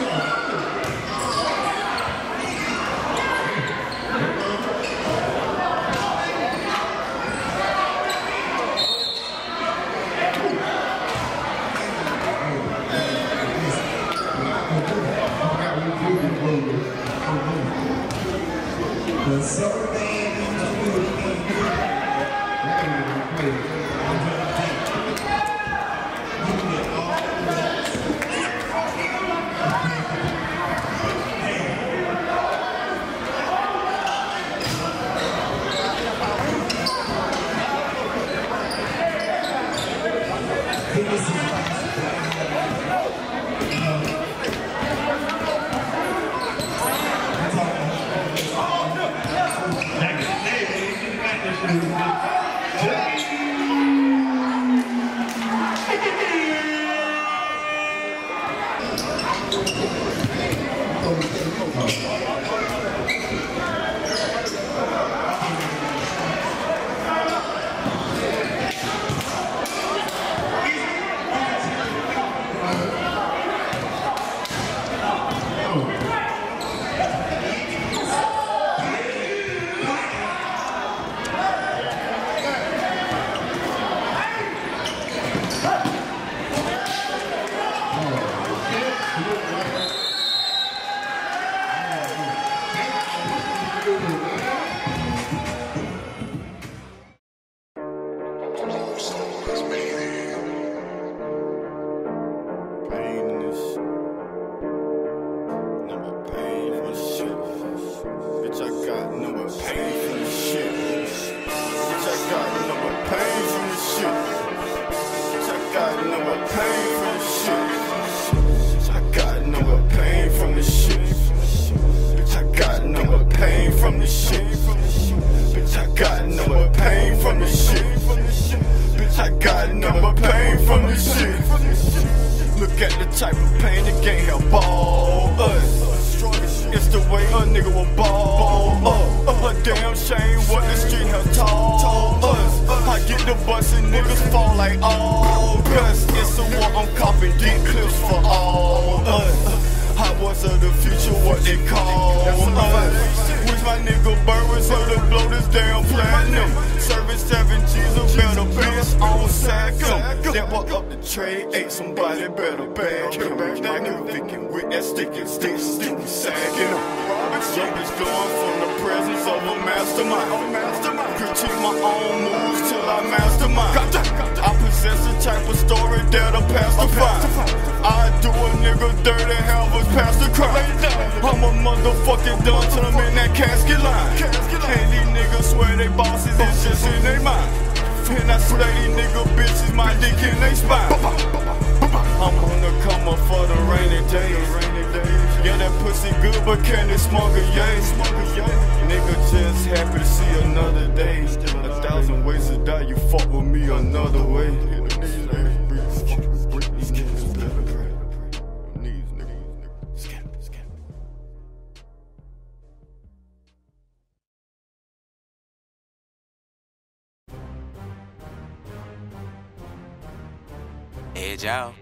Hey, Joe.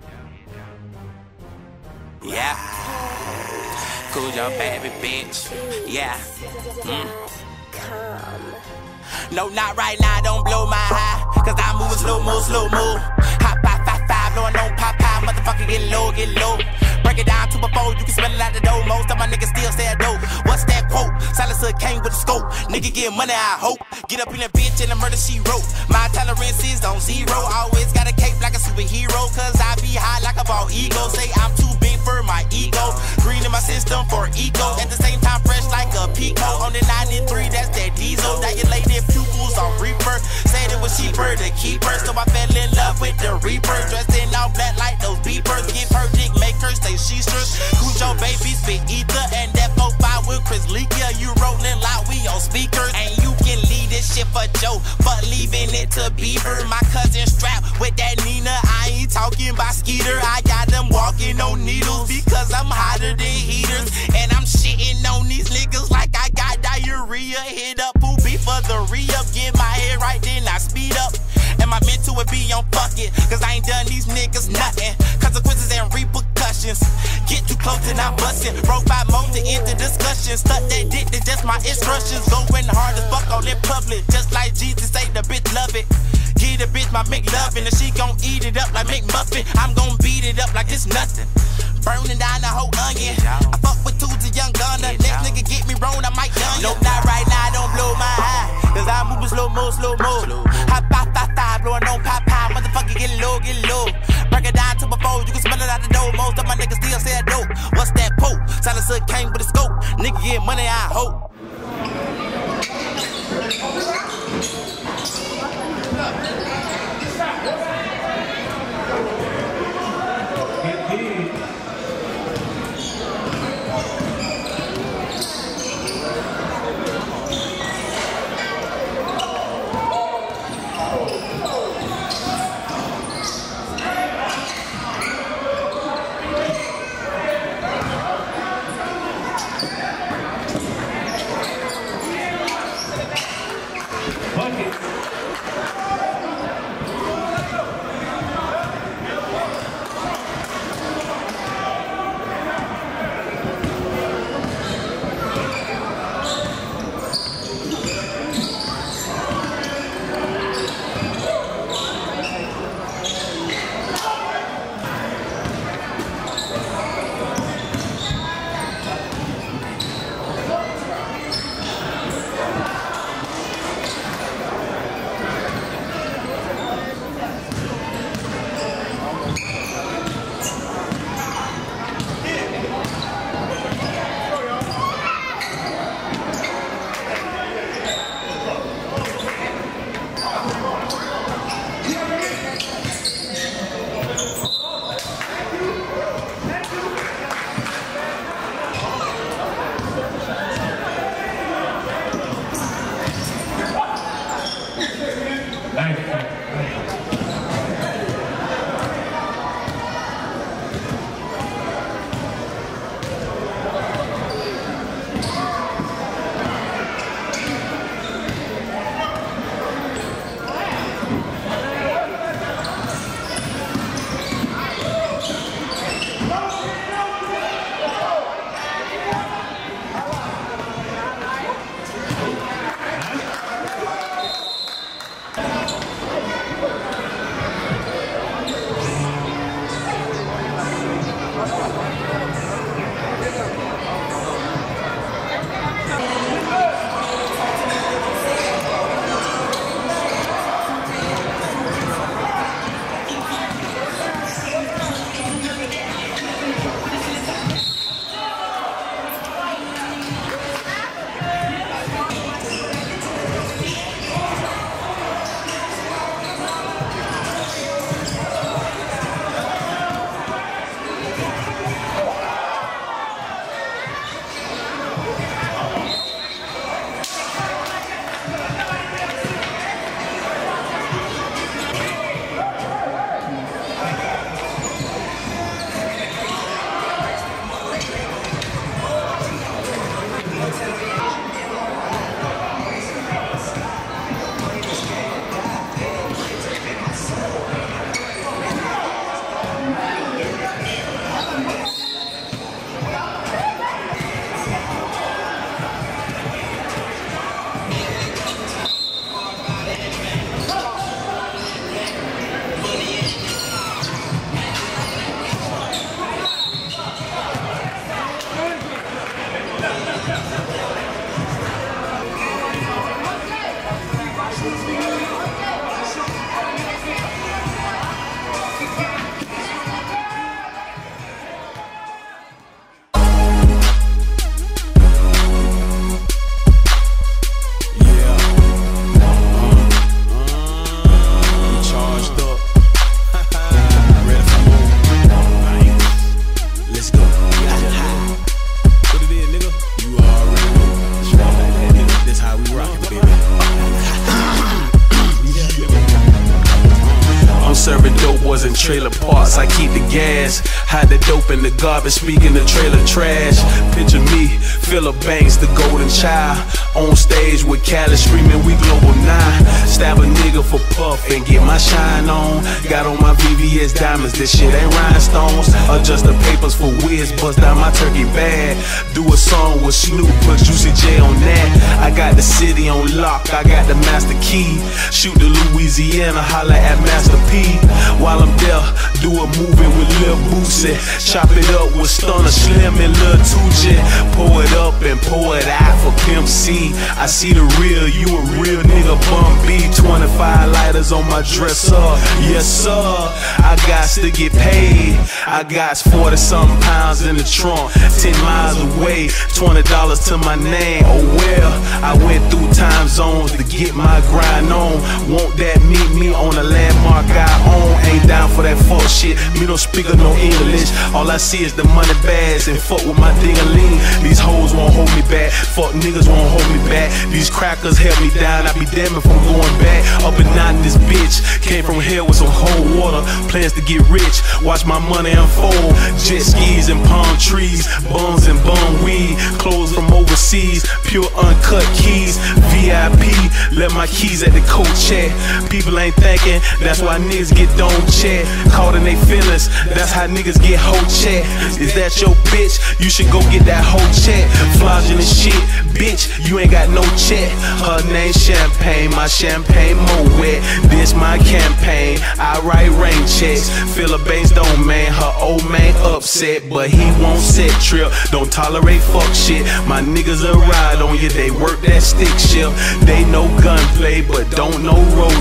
Yeah. Cool your baby bitch. Yeah. Mm. No, not right now, don't blow my high. Cause I'm moving slow mo, slow mo. Hop five, five, five, blowing on pop, pop. Motherfucker get low, get low. Break it down to a fold, you can smell it out the door. Most of my niggas still say dope. What's that quote? Silencer came with a scope. Nigga get money, I hope. Get up in that bitch and the murder she wrote. My tolerance is on zero. Always got a cape like a superhero. Cause I be high like a bald ego. Say I'm too big for my ego. Green in my system for eco. At the same time, fresh like a Pico. On the ninety-three, that's that diesel. Dilated pupils on Reaper. Said it was cheaper to keep her. So I fell in love with the Reaper. Dressed in all black like those beepers. Get her dick, make her stay sheestress. Cujo baby spit ether. And that four five with Chris Leakia. You rolling loud, we on speakers. And you can leave this shit for Joe. But leaving it to Beaver. My cousin strapped with that Nina. I ain't talking about Skeeter. I got them walking on needles. Because I'm hotter than heaters. And I'm shitting on these niggas like I got diarrhea. Hit up Poopy for the re-up. Get my head right, then I speed up. And my mental would be on gon' fuck it. Cause I ain't done these niggas nothing. Consequences and repercussions. Get too close and I'm bustin'. Broke by more to end the discussion. Stuck that dick, that's just my instructions. Going hard as fuck all in public. Just like Jesus say the bitch love it. Get a bitch my McLovin', and she gon' eat it up like McMuffin. I'm gon' beat it up like it's nothing. Burning down the whole onion. I fuck with dudes a young gunner. Next nigga get me wrong, I might done you. No, not right now, don't blow my high. Cause I move slow mo, slow mo. Hop, five, five, five, blowing on pop, pop. Motherfucker get low, get low. Break it down to my phone, you can smell it out the door. Most of my niggas still say dope. What's that poke? Silence came with a scope. Nigga get money, I hope. Serving dope boys in trailer parks. I keep the gas, hide the dope in the garbage. Speaking of trailer trash, picture me, Phillip Banks, the golden child, on stage with Cali screaming, we global nine. Stab a nigga for puff and get my shine on. Got on my V V S diamonds, this shit ain't rhinestones. Adjust the papers for whiz, bust down my turkey bag. Do a song with Snoop, put Juicy J on that. I got the city on lock, I got the master key. Shoot to Louisiana, holla at Master P. While I'm there, do a movie with Lil Boosie. Chop it up with Stunner Slim and Lil Tucci. Pour it up and pour it out for Pimp C. I see the real, you a real nigga, Bum B. twenty-five lighters on my dresser, yes sir. I got to get paid. I got forty something pounds in the trunk, ten miles away, twenty dollars to my name. Oh well, I went through time zones to get my grind on. Want that meet me on a landmark I own. Ain't down for that fuck shit, me no speaker, no English. All I see is the money bags and fuck with my ding-a-ling. These hoes won't hold me back, fuck niggas won't hold me back. These crackers held me down, I be damn if I'm going back. Up and down this bitch, came from hell with some cold water. Plans to get rich, watch my money unfold. Jet skis and palm trees, bums and bum weed. Clothes from overseas, pure uncut keys. V I P, left my keys at the coat check. People ain't thinking, that's why niggas get don't check. Caught in they feelings, that's how niggas get hoe check. Is that your bitch? You should go get that hoe check. Flogging and shit, bitch, you ain't got no check. Her name Champagne, my champagne more wet. This my campaign, I write rain checks. Phillip Banks don't man, her old man upset, but he won't set trip. Don't tolerate fuck shit. My niggas will ride on you, they work that stick shift. They know gunplay, but don't know rose.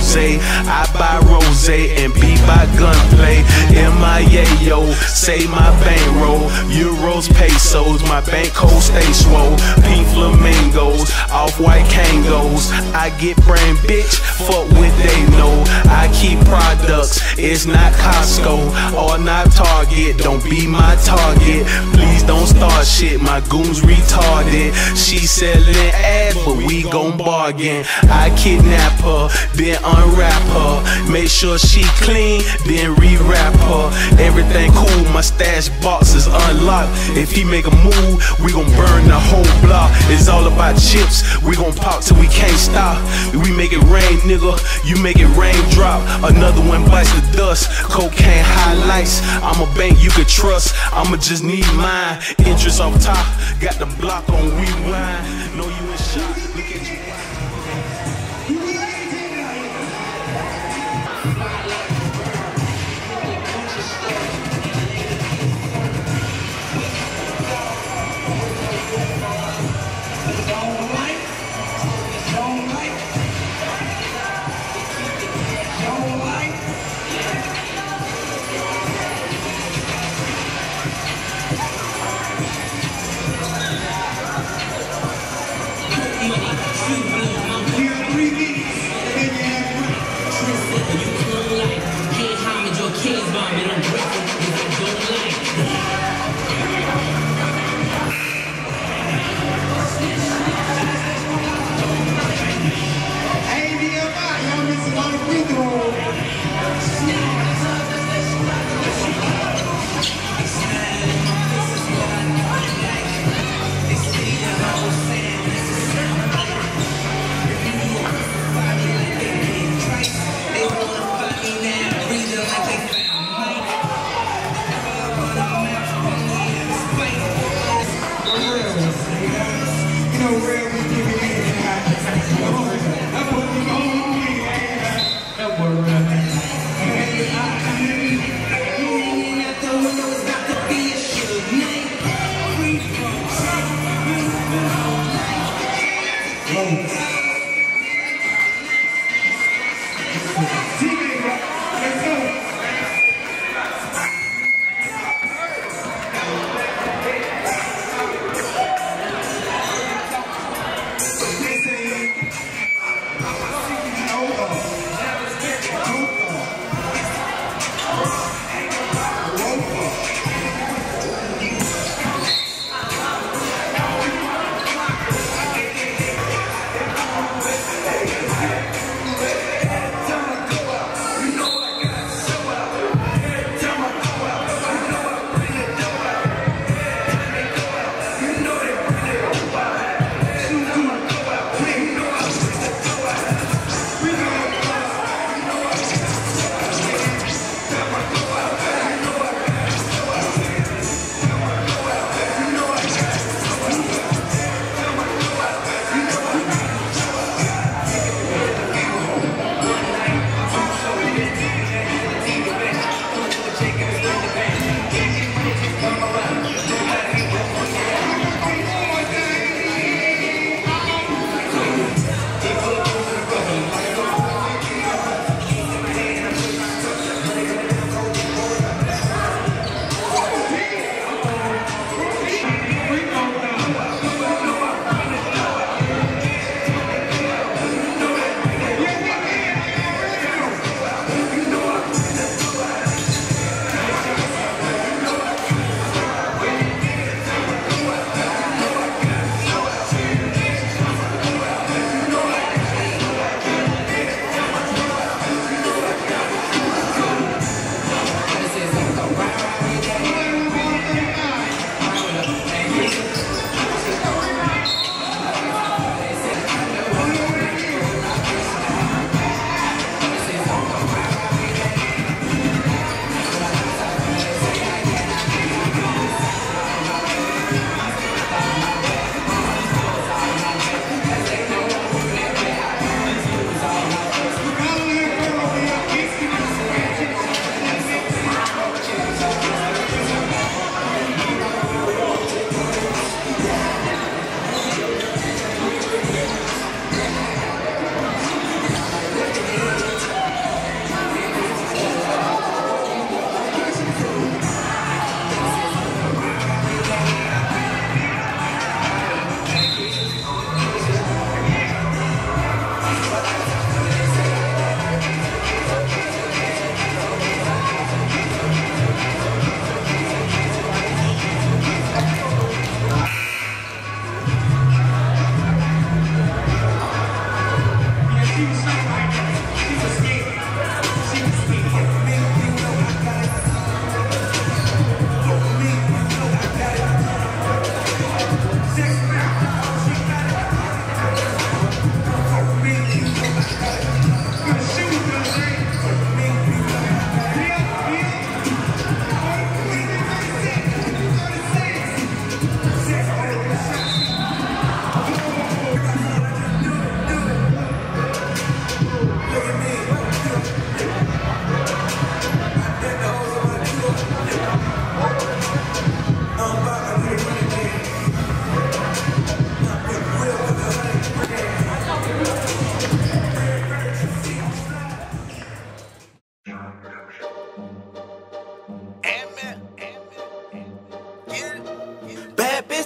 I buy rose and be by gunplay. M I A yo, say my bankroll. Euros, pesos, my bank code stay swole. Pink flamingos, off-white Kangos. I get brain, bitch, fuck what they know. I keep products, it's not Costco or not Target. Don't be my target, please don't start shit. My goons retarded. She selling ass, but we gon' bargain. I kidnap her, then unwrap her. Make sure she clean, then rewrap her. Everything cool, my stash box is unlocked. If he make a move, we gon' burn the whole block. It's all about chips, we gon' pop till we can't stop. We make it rain, nigga, you make it rain drop. Another one bites the dust, cocaine highlights. I'm a bank you could trust, I'ma just need mine. Interest off top, got the block on rewind. Know you in shock, look at you. You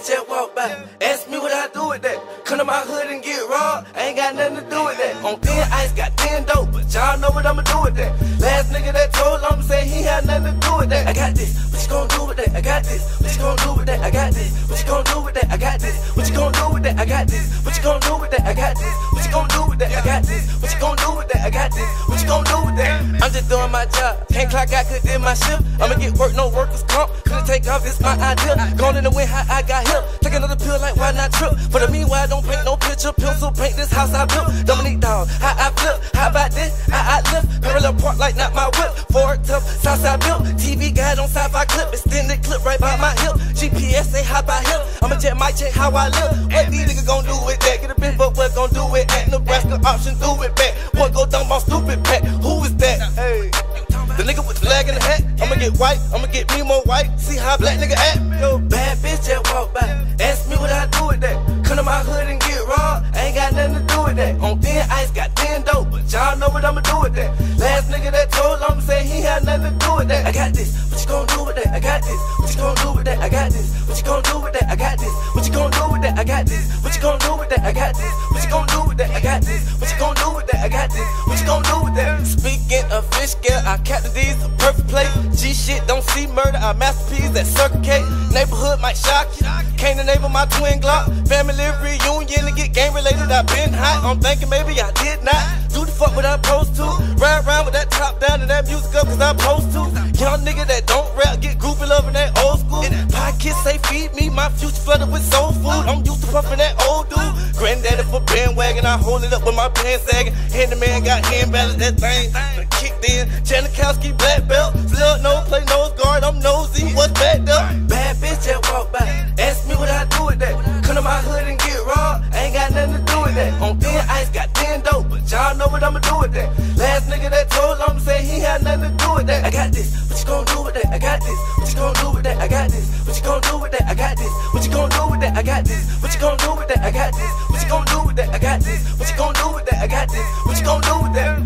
bitch that walk by. Ask me what I do with that. Come to my hood and get raw. I ain't got nothing to do with that. On thin ice, got thin dope, but y'all know what I'ma do with that. Last nigga that told on me say he had nothing to do with that. I got this, what you gon' do with that? I got this, what you gon' do with that? I got this, what you gon' do with that? I got this, what you gon' do with that? I got this, what you gon' do with that? I got this, what you gon' do with that? I got this, what you gon' do with that? I got this, what you gon' do with that? I'm just doing my job, can't clock out, could in my shift. I'ma get work, no workers comp, couldn't take off, it's my idea. Gone in the wind, how I got here. Take another pill, like why not trip? For the meanwhile, don't paint no picture, pencil paint this house I built. Dominique dog, how I flip, how about this? How I lift, parallel park like not my whip. Ford tough, Southside built, T V guide on sci-fi clip, extended clip right by my hip. G P S say how I hip, I'ma check my check how I live. What these niggas gon' do with that? Get a bitch, but what gon' do with that? Nebraska option, do it back. What go dumb on stupid pack? Who is that? Hey. The nigga with the lag in the hat, I'ma get white, I'ma get me more white. See how a black nigga act? Yo, bad bitch that walk by. Ask me what I do with that. Come to my hood and get raw. I ain't got nothing to do with that. On thin ice, got thin dope, but y'all know what I'ma do with that. Last nigga that told on me say he had nothing to do with that. I got this, what you gon' do with that? I got this, what you gon' do with that? I got this, what you gon' do with that? I got this, what you gon' do with that? I got this, what you gon' do with that? I got this, what you gon' do with that? I got this, what you gon' do with that? I got this, what you gon' do with that? Speaking of fish scale, I captain these a perfect play. G shit don't see murder, I masterpiece that Circle K. Neighborhood might shock you. Can't enable my twin Glock. Family reunion to get game related. I been hot. I'm thinking maybe I did not do the fuck what I'm supposed to. Ride around with that top down and that music up cause I'm supposed to. Young nigga that don't rap get groupie love in that old school. Pockets say feed me, my future flooded with soul food. I'm used to puffing that old dude. Granddaddy for bandwagon, I hold it up with my pants sagging. Handyman got hand balance, that thing kicked in. Janikowski black belt, still no play nose guard. I'm nosy, what's back there? Bad bitch that walk by. Ask me what I do with that. Come to my hood and get raw. I ain't got nothing to do with that. On thin ice, got thin dope, but y'all know what I'ma do with that. Last nigga that told on me say he had nothing to do with that. I got this, what you gon' do with that? I got this, what you gon' do with that? I got this, what you gon' do with that? I got this, what you gon' do with that? I got this, what you gon' do with that? I got this, what you gon' do with that? I got this, what you gon' do with that? I got this, what you gon' do with that?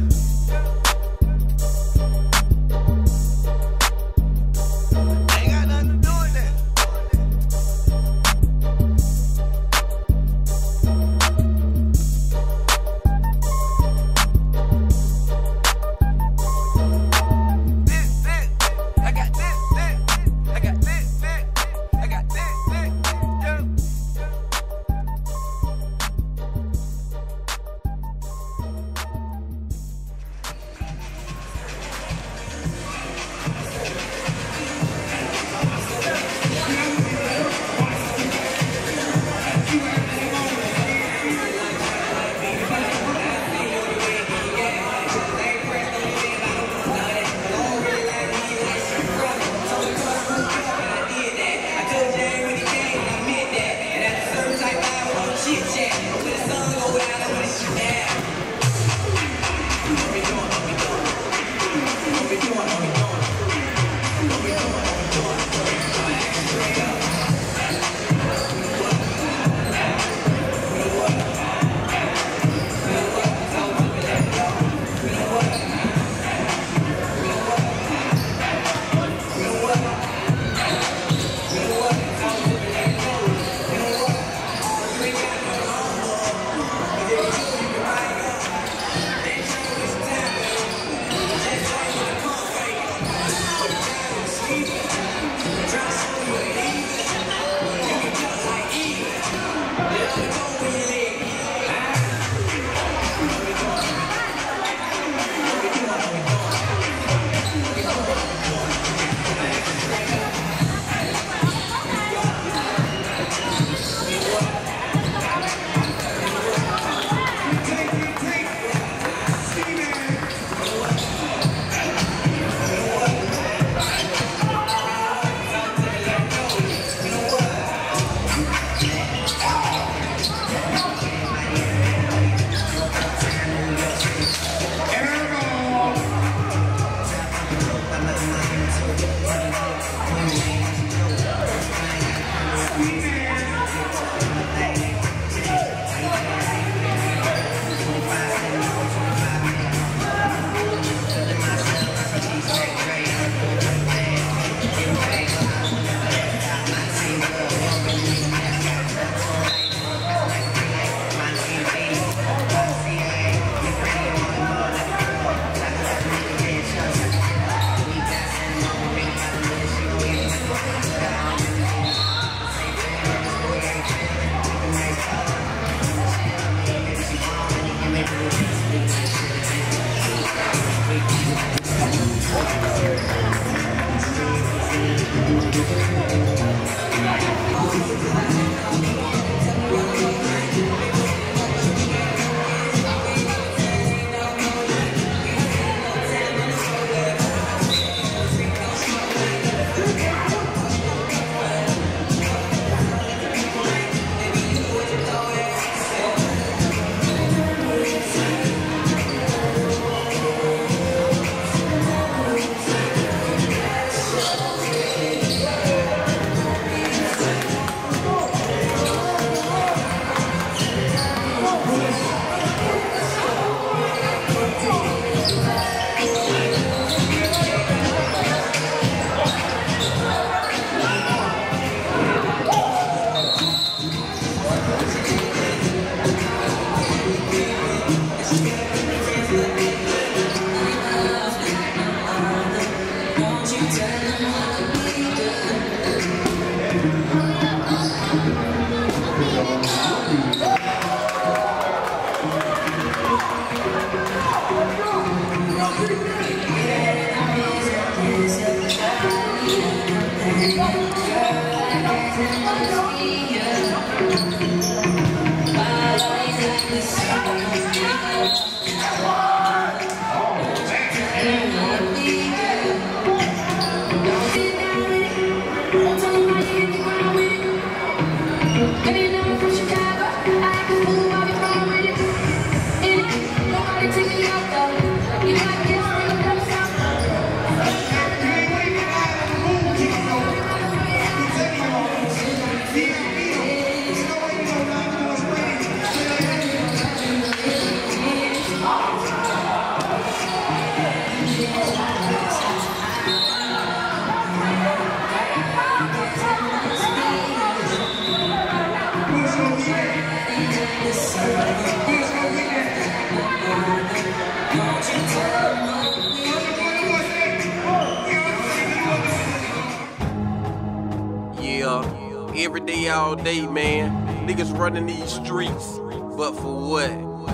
Every day, all day, man. Niggas running these streets, but for what?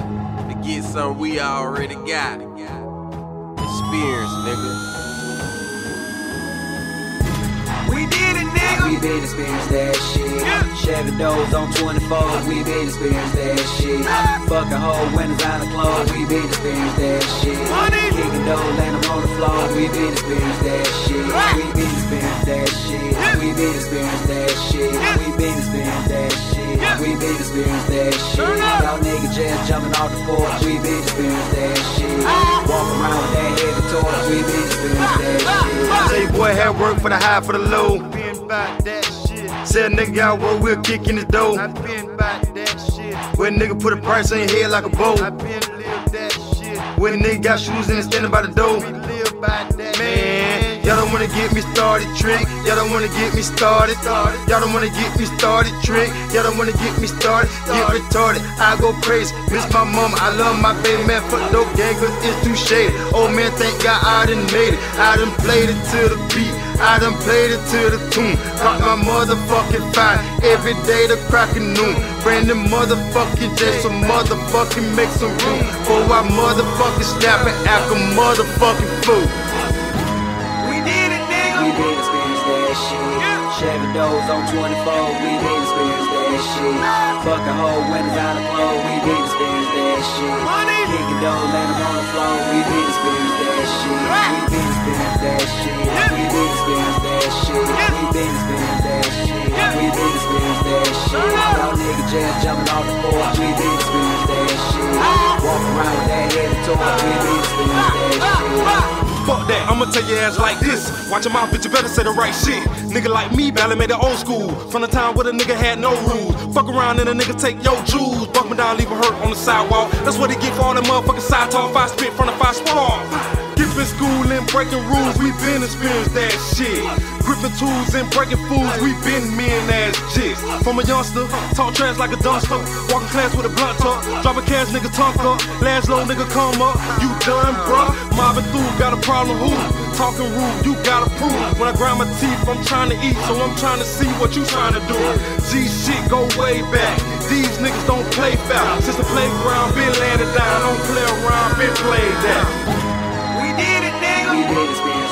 To get something we already got. Experience, nigga. We did it, nigga. We been experienced that shit. Yeah. Chevy doors on twenty-four. We been experienced that shit. Ah. Fucking whole windows on the clothes. We been experienced that shit. Money. Kicking doors, land them on the floor. We been experienced that shit. Ah. We been experienced that shit. Yeah. We been experienced that shit. Yeah. We been experienced that shit. Yeah. We been experienced that shit. Y'all niggas just jumping off the porch. We been experienced that shit. Ah. Walk around with that heavy torch. We been experienced that shit. Say boy had work for the high for the low. Been about that shit. Said nigga got work, we'll kick in his door. I been about that shit. When nigga put a price on your head like a bow. I been live that shit. When nigga got shoes and standing by the door. We live by that man. Y'all don't wanna get me started, trick. Y'all don't wanna get me started. Y'all don't wanna get me started, trick. Y'all don't wanna get me started. Get retarded, I go crazy. Miss my mama, I love my baby man. Fuck dope gang, cause it's too shady. Old man, thank God I done made it. I done played it to the beat. I done played it to the tune. Rock my motherfucking fire every day the crack of noon. Brand new motherfucking J, so motherfucking make some room. For I motherfucking snap and act a motherfucking fool. We did it, nigga. We been experienced that shit. Yeah. Chevy doors on twenty-four. We been experienced that shit. Fucking whole windows out of clothes. We been experienced that shit. Money. Kicking doors, land them on the floor. We been experienced that shit. We been experienced that shit. We been experienced that shit. We been experienced that shit. We been experienced that shit. Y'all niggas just jumping off the porch. We been experienced that shit. Walk around with that heavy torch. We been experienced that shit. Fuck that, I'ma tell your ass like this. Watch your mouth, bitch, you better say the right shit. Nigga like me, Ballin made it old school. From the time where the nigga had no rules. Fuck around and a nigga take your jewels. Buck me down, leave a hurt on the sidewalk. That's what he get for all that motherfucking side talk. Five spit from the five squad. Skipping school and breaking rules, we been experienced that shit. Gripping tools and breaking fools, we been men ass chicks. From a youngster, talk trash like a dumpster. Walking class with a blunt tuck. Drop a cash, nigga tongue up. Last low, nigga come up. You done, bruh? Mobbing through, got a problem, who? Talking rude, you gotta prove. When I grind my teeth, I'm trying to eat, so I'm trying to see what you trying to do. G shit go way back. These niggas don't play foul. Since the playground been landed down, don't play around, been played down. We did it, nigga. We been experienced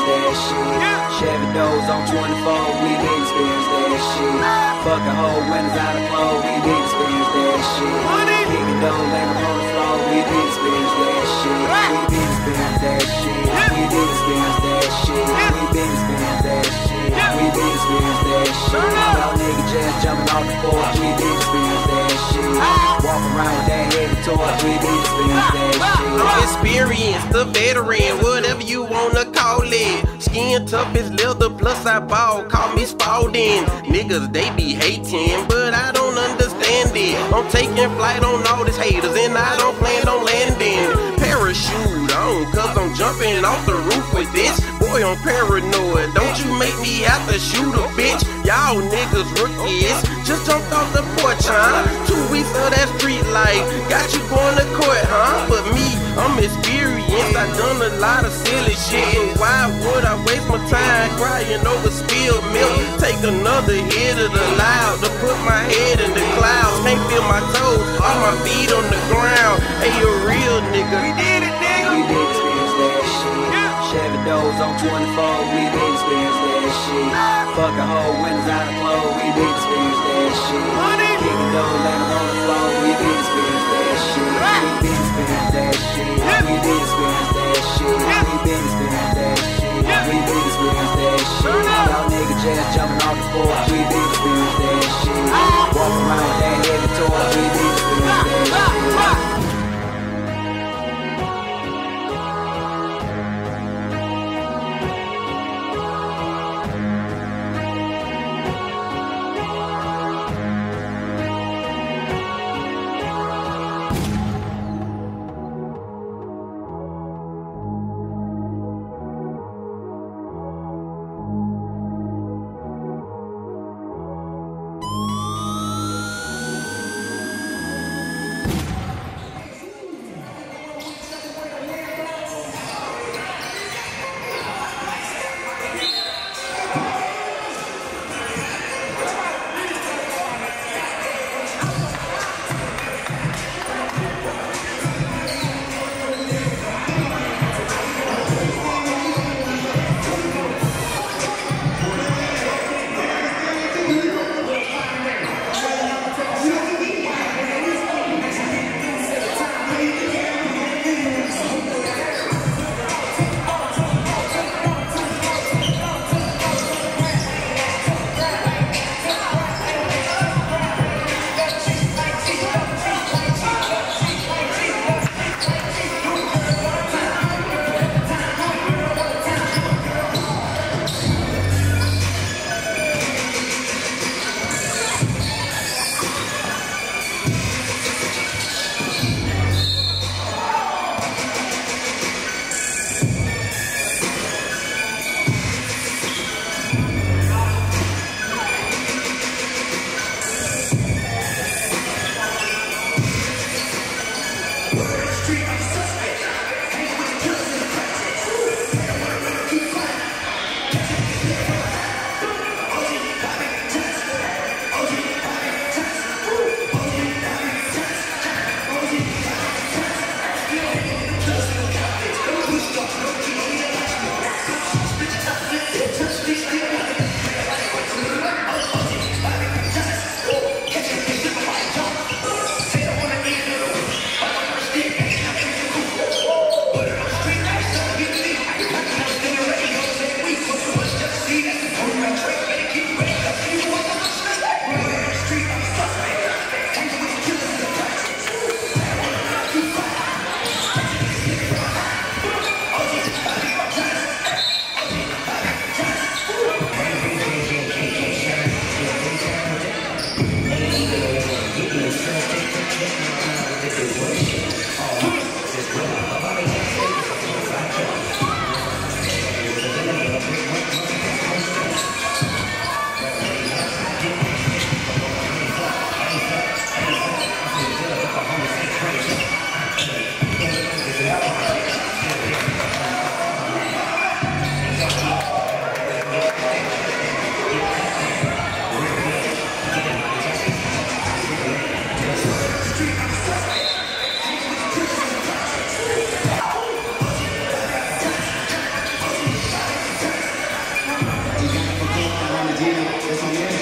experienced that shit. Chevy doors on twenty-four, we been experienced that shit. Fucking whole windows out of clothes, we been experienced that shit. Kicking doors, let them on the floor, we been experienced that shit. We been experienced that shit. We been experienced that shit. We been experienced that shit. We been experienced that shit. Y'all niggas just jumping off the porch, we been experienced that shit. Walk around with that heavy torch, we been experienced that shit. Experience, the veteran, whatever you wanna call it. Skin tough as leather, plus I ball, call me Spalding. Niggas, they be hating, but I don't understand it. I'm taking flight on all these haters, and I don't plan on landing. Parachute on, cause I'm jumping off the roof with this. Boy, I'm paranoid, don't you make me have to shoot a bitch. Y'all niggas rookies, just jumped off the porch, huh? Two weeks of that street life, got you going to court, huh? But me, I'm experienced, I done a lot of silly shit. So why would I waste my time crying over spilled milk? Take another hit of the loud to put my head in the clouds. Can't feel my toes, all my feet on the ground. Hey, you a real nigga. We did it, nigga. We been experienced that shit. Chevy doors on twenty-four, we been experienced that shit. Fucking whole windows out of clothes, we been experienced that shit. Kicking doors, let them on the floor, we been experienced that shit. We been experienced that shit. We been experienced that shit. We been experienced that shit. We been experienced that shit. Y'all niggas just jumping off the porch, we been experienced that shit. Walk around with that heavy torch, we been experienced that shit.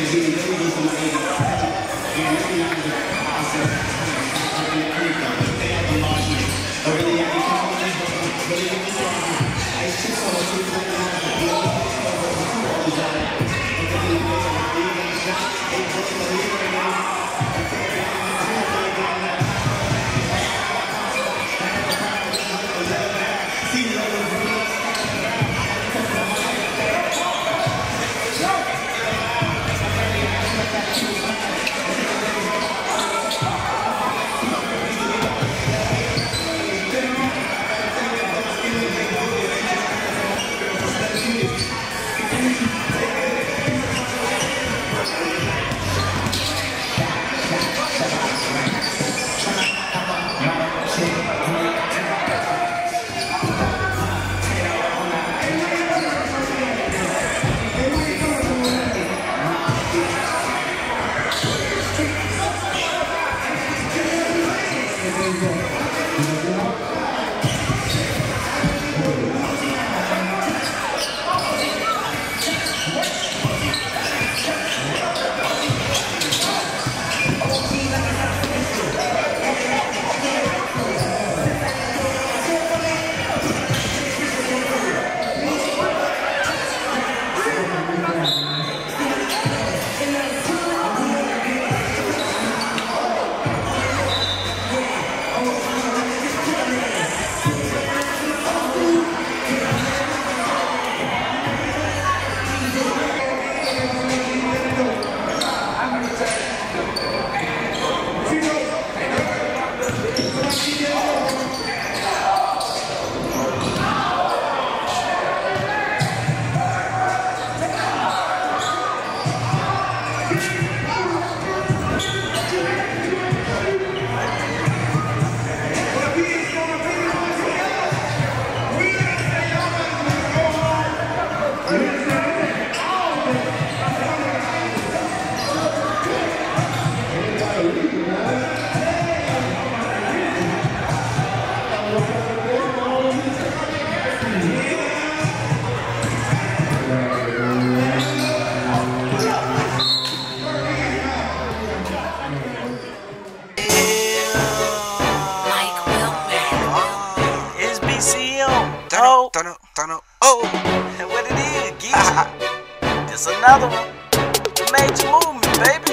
Turn up, turn up. Oh, and what it is, get you. Just another one. Major movement, baby.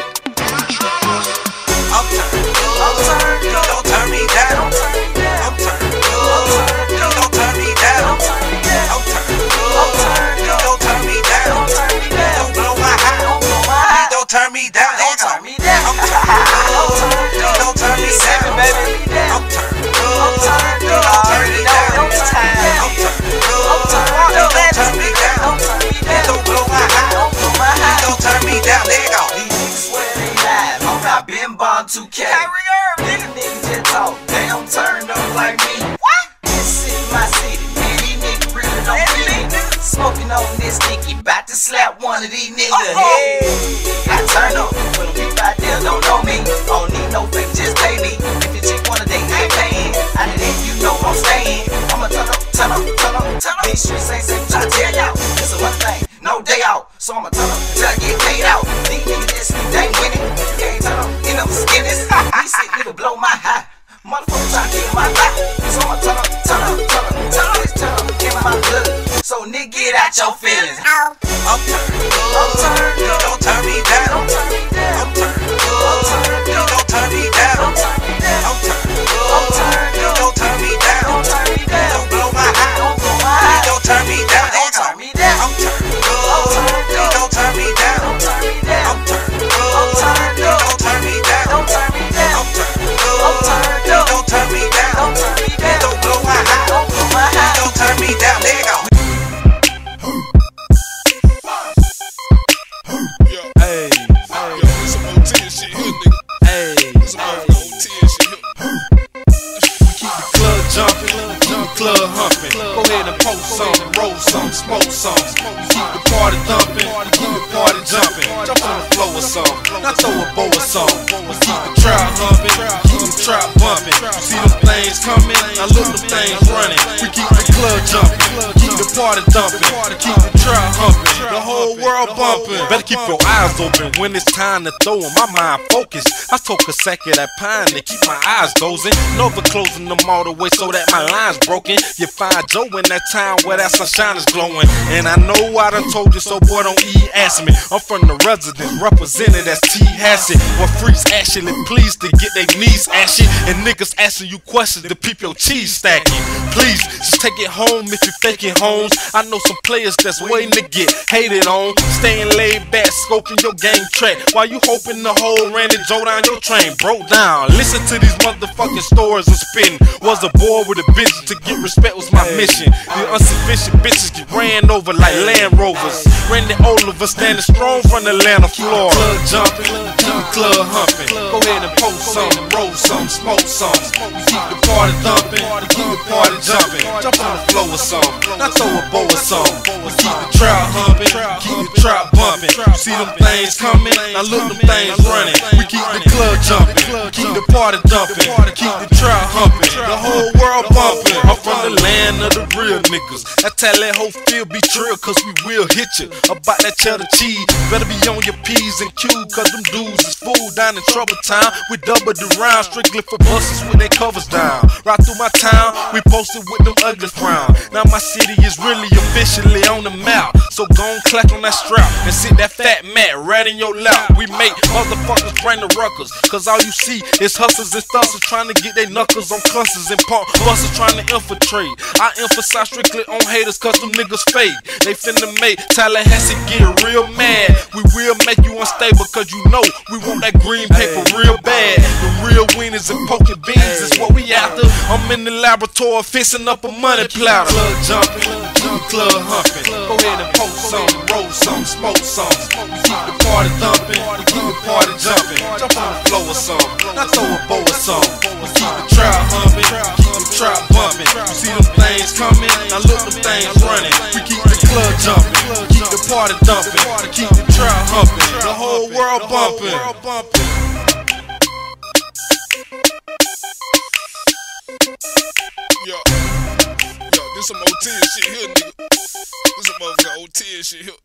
I'm turned up. I'm turned up. Don't turn me down. I'm turned up. Don't turn me down. I'm turned up. I'm turned up. Don't turn me down. Don't blow my high. Don't turn me down. Don't turn me down. I'm turned up. Don't turn me down, baby. I'm turned up. I'm turned up. Don't turn me down. I'm turned up. I'm turned up. Don't turn me down. Don't blow my high. Don't turn me down. Let it go. These niggas swear they live. I'm not been bond two K. Nigga, niggas just talk. They don't turn up like me. What? This is my city. Man, these niggas really don't feel it. Smoking on this sticky. About to slap one of these niggas. Hey, I turn up. When the people out there don't know me. Don't need no fake, just pay me. If you check one of they ain't paying. I did it, you know I'm staying. I'ma turn up, turn up, turn up, turn up. These streets ain't safe, try to tell y'all. It's a one thing, no day out. So I'ma turn up till I get paid out. These niggas that sleep, they ain't winning. You can't turn up, end up skinnies. These sick niggas blow my high. Motherfucker try to kill my life. So I'ma turn up, turn up, turn up, turn up. This turn up in my blood. So nigga, get out your feelings. I'm turned up, I'm turned up. Don't turn me down. I'm turned up, I'm turned up. Don't turn me down. I'm turned up, I'm turned up. Don't turn me down. Don't blow my high. Don't turn me down. Don't turn me down. I'm turned up. Don't turn me down. I'm turned up. I'm turned up. Don't turn me down. Don't turn me down. I'm turned up. I'm turned up. Don't turn me down. Don't turn me down. Don't blow my high. Don't blow my high. Don't turn me down. Let it go. Hey, hey, yo, some O T shit here, nigga. Hey, some O T shit here. We keep the club jumping, keep the club humping. Go ahead and post some, roll some, smoke some. We keep the party thumping, we keep the party jumping. Jump on the floor or something, not throw a bow or something. We keep the trap humping, keep the trap bumping. You see them things coming, now look them things running. We keep the club jumping, keep the party thumping, keep the trap humping. The whole world bumping. bumping. Better keep your eyes open when it's time to throw 'em. My mind focused. I took a sack of that pine to keep my eyes dozing. Never closing them all the way so that my line's broken. You find Joe in that town where that sunshine is glowing. And I know I done told you so, boy, don't e ask me. I'm from the resident, represented as T. Hassett. Where freaks actually pleased to get their knees ashy. And niggas asking you questions to peep your cheese stacking. Please, just take it home if you faking homes. I know some players that's waiting to get hated on. Staying laid back, scoping your game track. While you hoping the whole Randy Joe down your train broke down. Listen to these motherfucking stories of spitting. Was a boy with a bitch to get respect was my mission. The insufficient bitches get ran over like Land Rovers. Randy Oliver standing strong from Atlanta, Florida. Club jumping, keep the club humping. Go ahead and post some, roll some, smoke some. We keep the party thumping, we keep the party jumping. Jump on the floor or something, not throw a bow or something. We keep the trap humping, keep the trap bumping. You see them things coming, now look them things running. We keep the club jumping, keep the party dumping, keep the trap humping, the whole world bumping. I'm from the land of the real niggas. I tell that whole field be trill, cause we will hit you. About that cheddar cheese, better be on your P's and Q's, cause them dudes is fool down in trouble time. We double the round, strictly for buses with their covers down. Right through my town, we posted with them ugly frown. Now my city is really officially on the map. So gon' clack on that strap and sit that fat mat right in your lap. We make motherfuckers bring the ruckers, cause all you see is hustlers and thussers trying to get their knuckles on cusses and punk busters trying to infiltrate. I emphasize strictly on haters cause them niggas fake. They finna make Tallahassee get real mad. We will make you unstable cause you know we want that green paper real bad. The real winners and poking beans is what we after. I'm in the laboratory fixing up a money platter. Club jumping, keep the club humping. Go ahead and post some, roll some, smoke some. We keep the party thumping, we keep the party jumping. Jump on the floor or something, not throw a bow or something. We keep the trap humping, keep the trap bumping. You see them things coming, now look them things running. We keep the club jumping, keep the party dumping, keep the trap humping, the whole world bumping. Yo, yo, this some O T shit here, nigga. This some motherfucking O T shit here.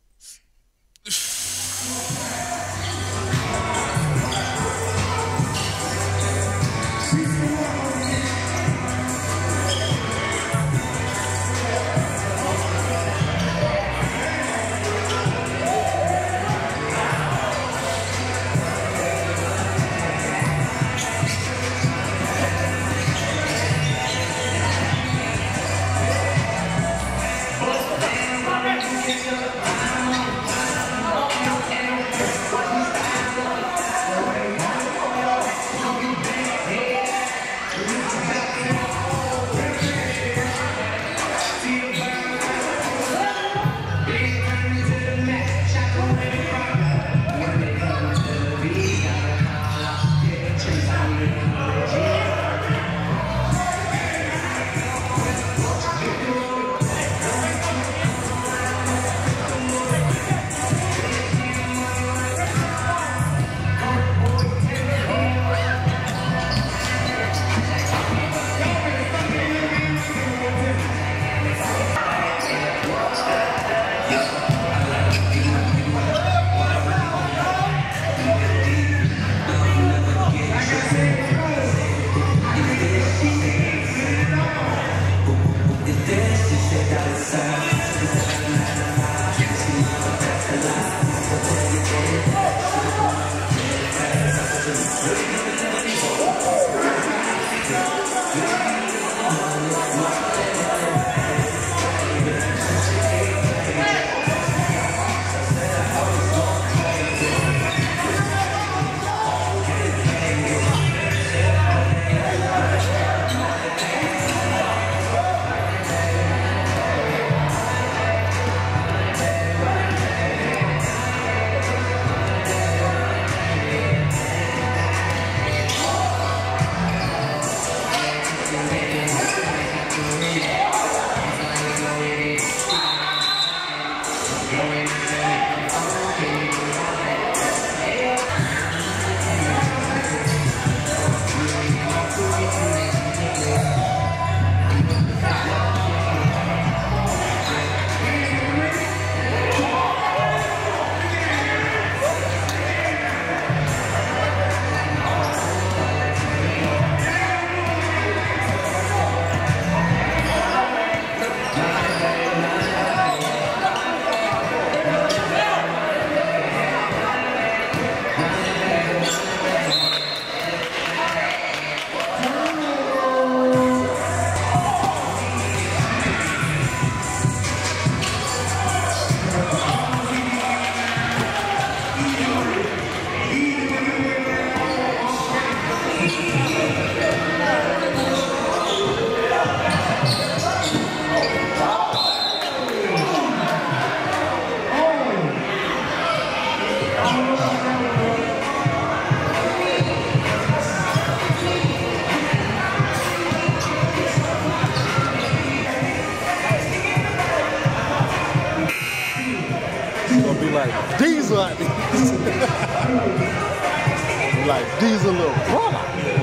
It's gonna be like Diesel out there. Like Diesel little brother.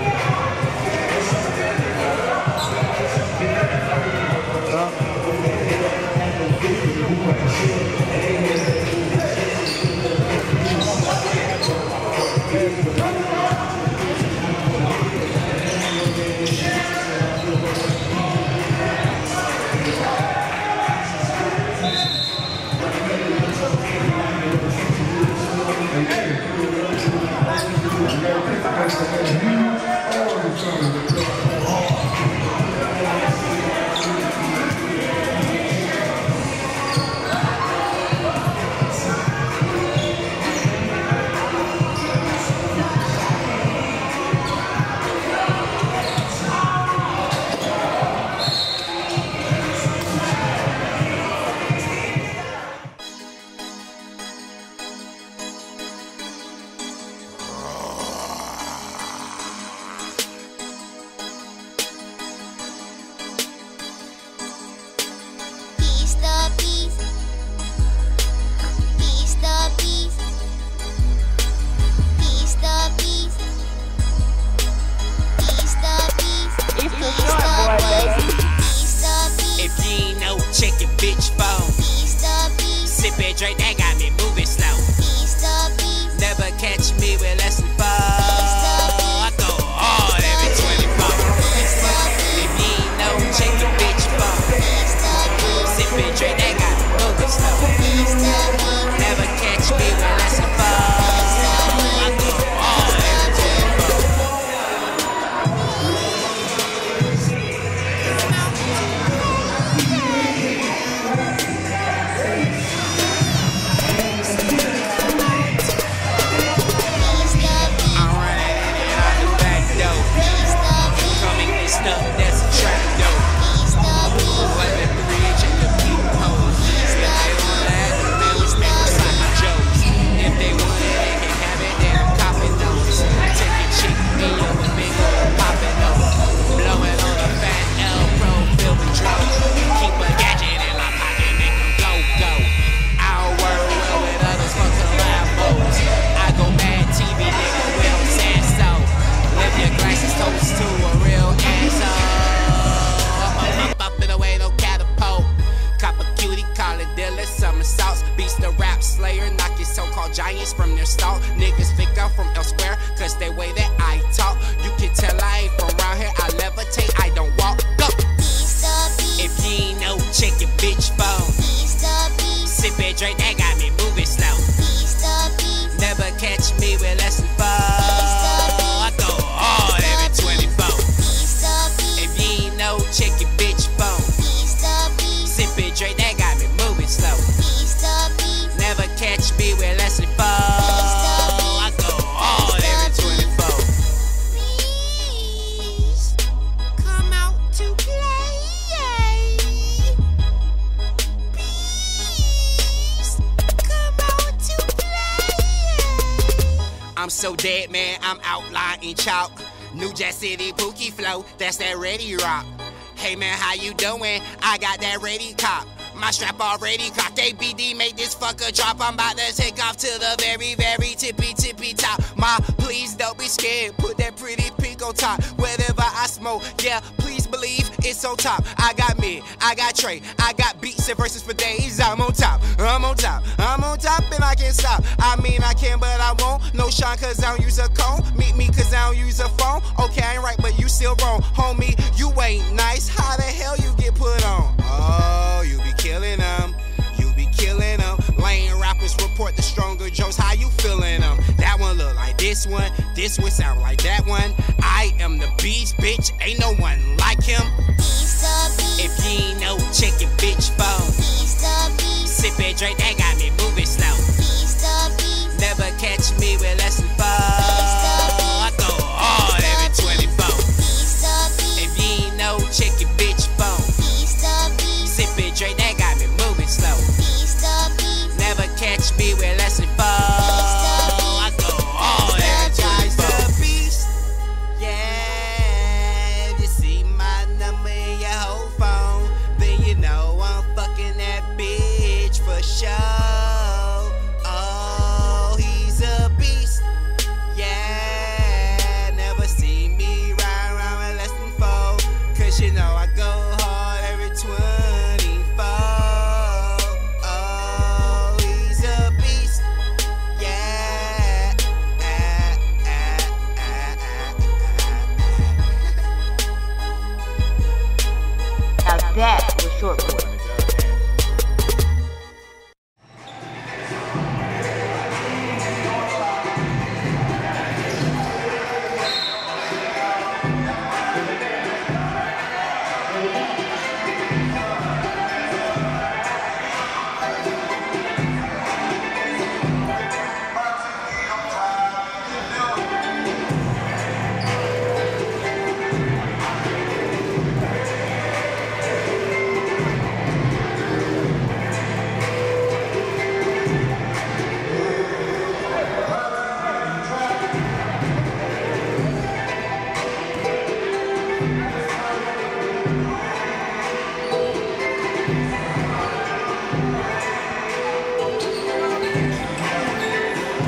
So dead, man, I'm outlining chalk. New Jack City Pookie flow, that's that ready rock. Hey man, how you doing? I got that ready cop. My strap already cocked. A B D made this fucker drop. I'm about to take off to the very, very tippy, tippy top. Ma, please don't be scared. Put that pretty pink on top. Whatever I smoke, yeah, please believe it's on top. I got mid, I got Trey, I got beats and verses for days. I'm on top, I'm on top, I'm on top and I can't stop. I mean I can but I won't. No shine cause I don't use a cone. Meet me cause I don't use a phone. Okay, I ain't right but you still wrong. Homie, you ain't nice. How the hell you get put on? Oh, you be killing them. You be killing them. Lane rappers report the stronger jokes. How you feeling them? That one look like this one. This one sound like that one. I am the beast, bitch. Ain't no one like him. If you ain't no, check your bitch phone. Sip and drink, that got me moving slow. Never catch me with less than four. I go hard every twenty-four. If you ain't no, check your bitch phone. Sip and drink, that got me moving slow. Never catch me with less than four. I go hard every twenty-four. Beast. Yeah, if you see my number in your whole phone, then you know I'm fucking that bitch for sure.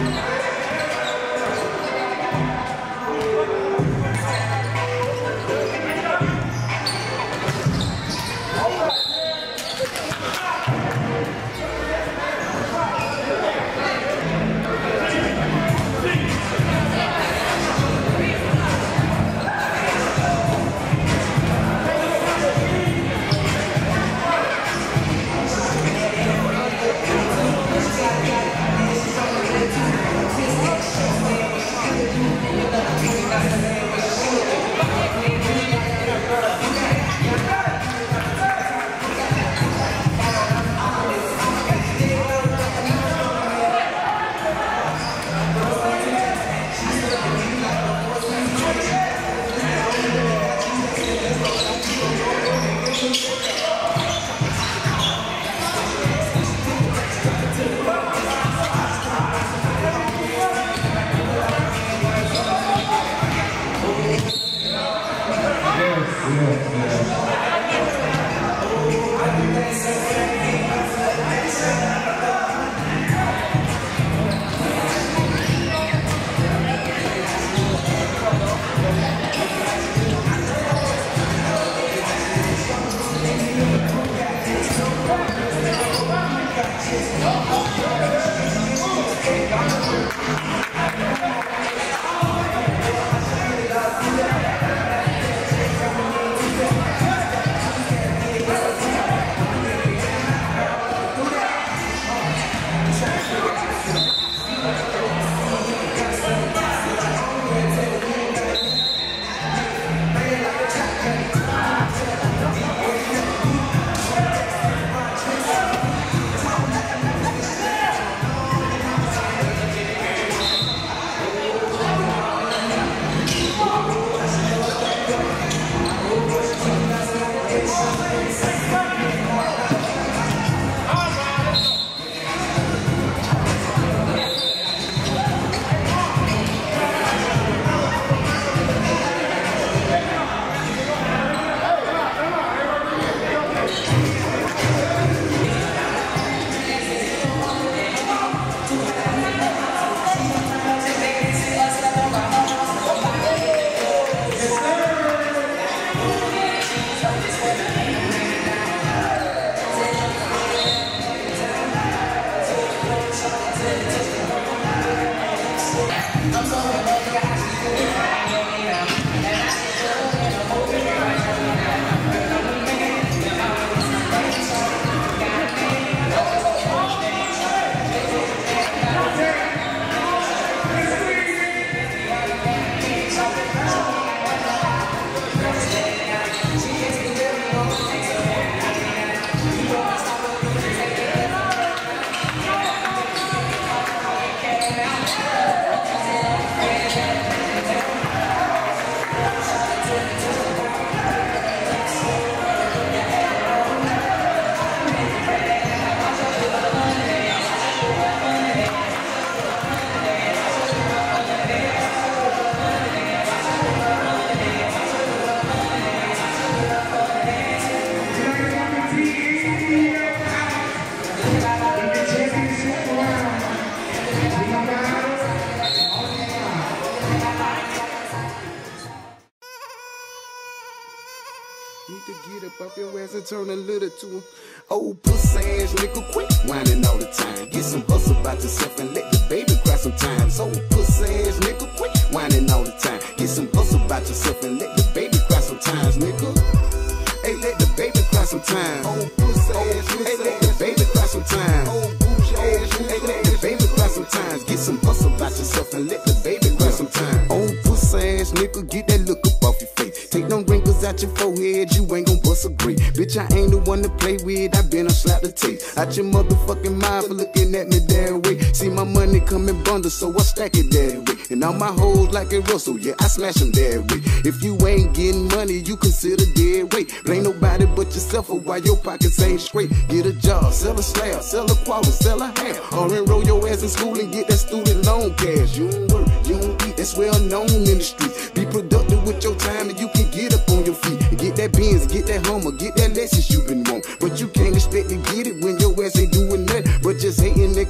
Need to get up off your ass and turn a little to a old pussy ass nigga. Quit whining all the time. Get some hustle about yourself and let the baby cry sometimes. Old pussy ass nigga. Quit whining all the time. Get some hustle about yourself and let the baby cry sometimes, nigga. Hey, let the baby cry sometimes. Old pussy ass nigga. Hey, let the baby cry sometimes. Old pussy ass nigga. Hey, let the baby cry sometimes. Get some hustle about yourself and let the baby cry sometimes. Old pussy ass nigga, get that look up off your face. Take them wrinkles out your forehead, you ain't gon' bust a grape. Bitch, I ain't the one to play with, I been a slap the tape. Out your motherfucking mind for looking at me that way. See my money come in bundles, so I stack it that way. And all my hoes like a Russell, yeah, I smash them that way. If you ain't getting money, you consider dead weight. Blame nobody but yourself for why your pockets ain't straight. Get a job, sell a slab, sell a quarter, sell a half. Or enroll your ass in school and get that student loan cash. You don't work, you don't eat, that's well known in the streets. Be productive with your time and you can get up on your feet. And get that Benz, get that Hummer, get that Lexus you been want. But you can't expect to get it when your ass ain't doing nothing but just hating and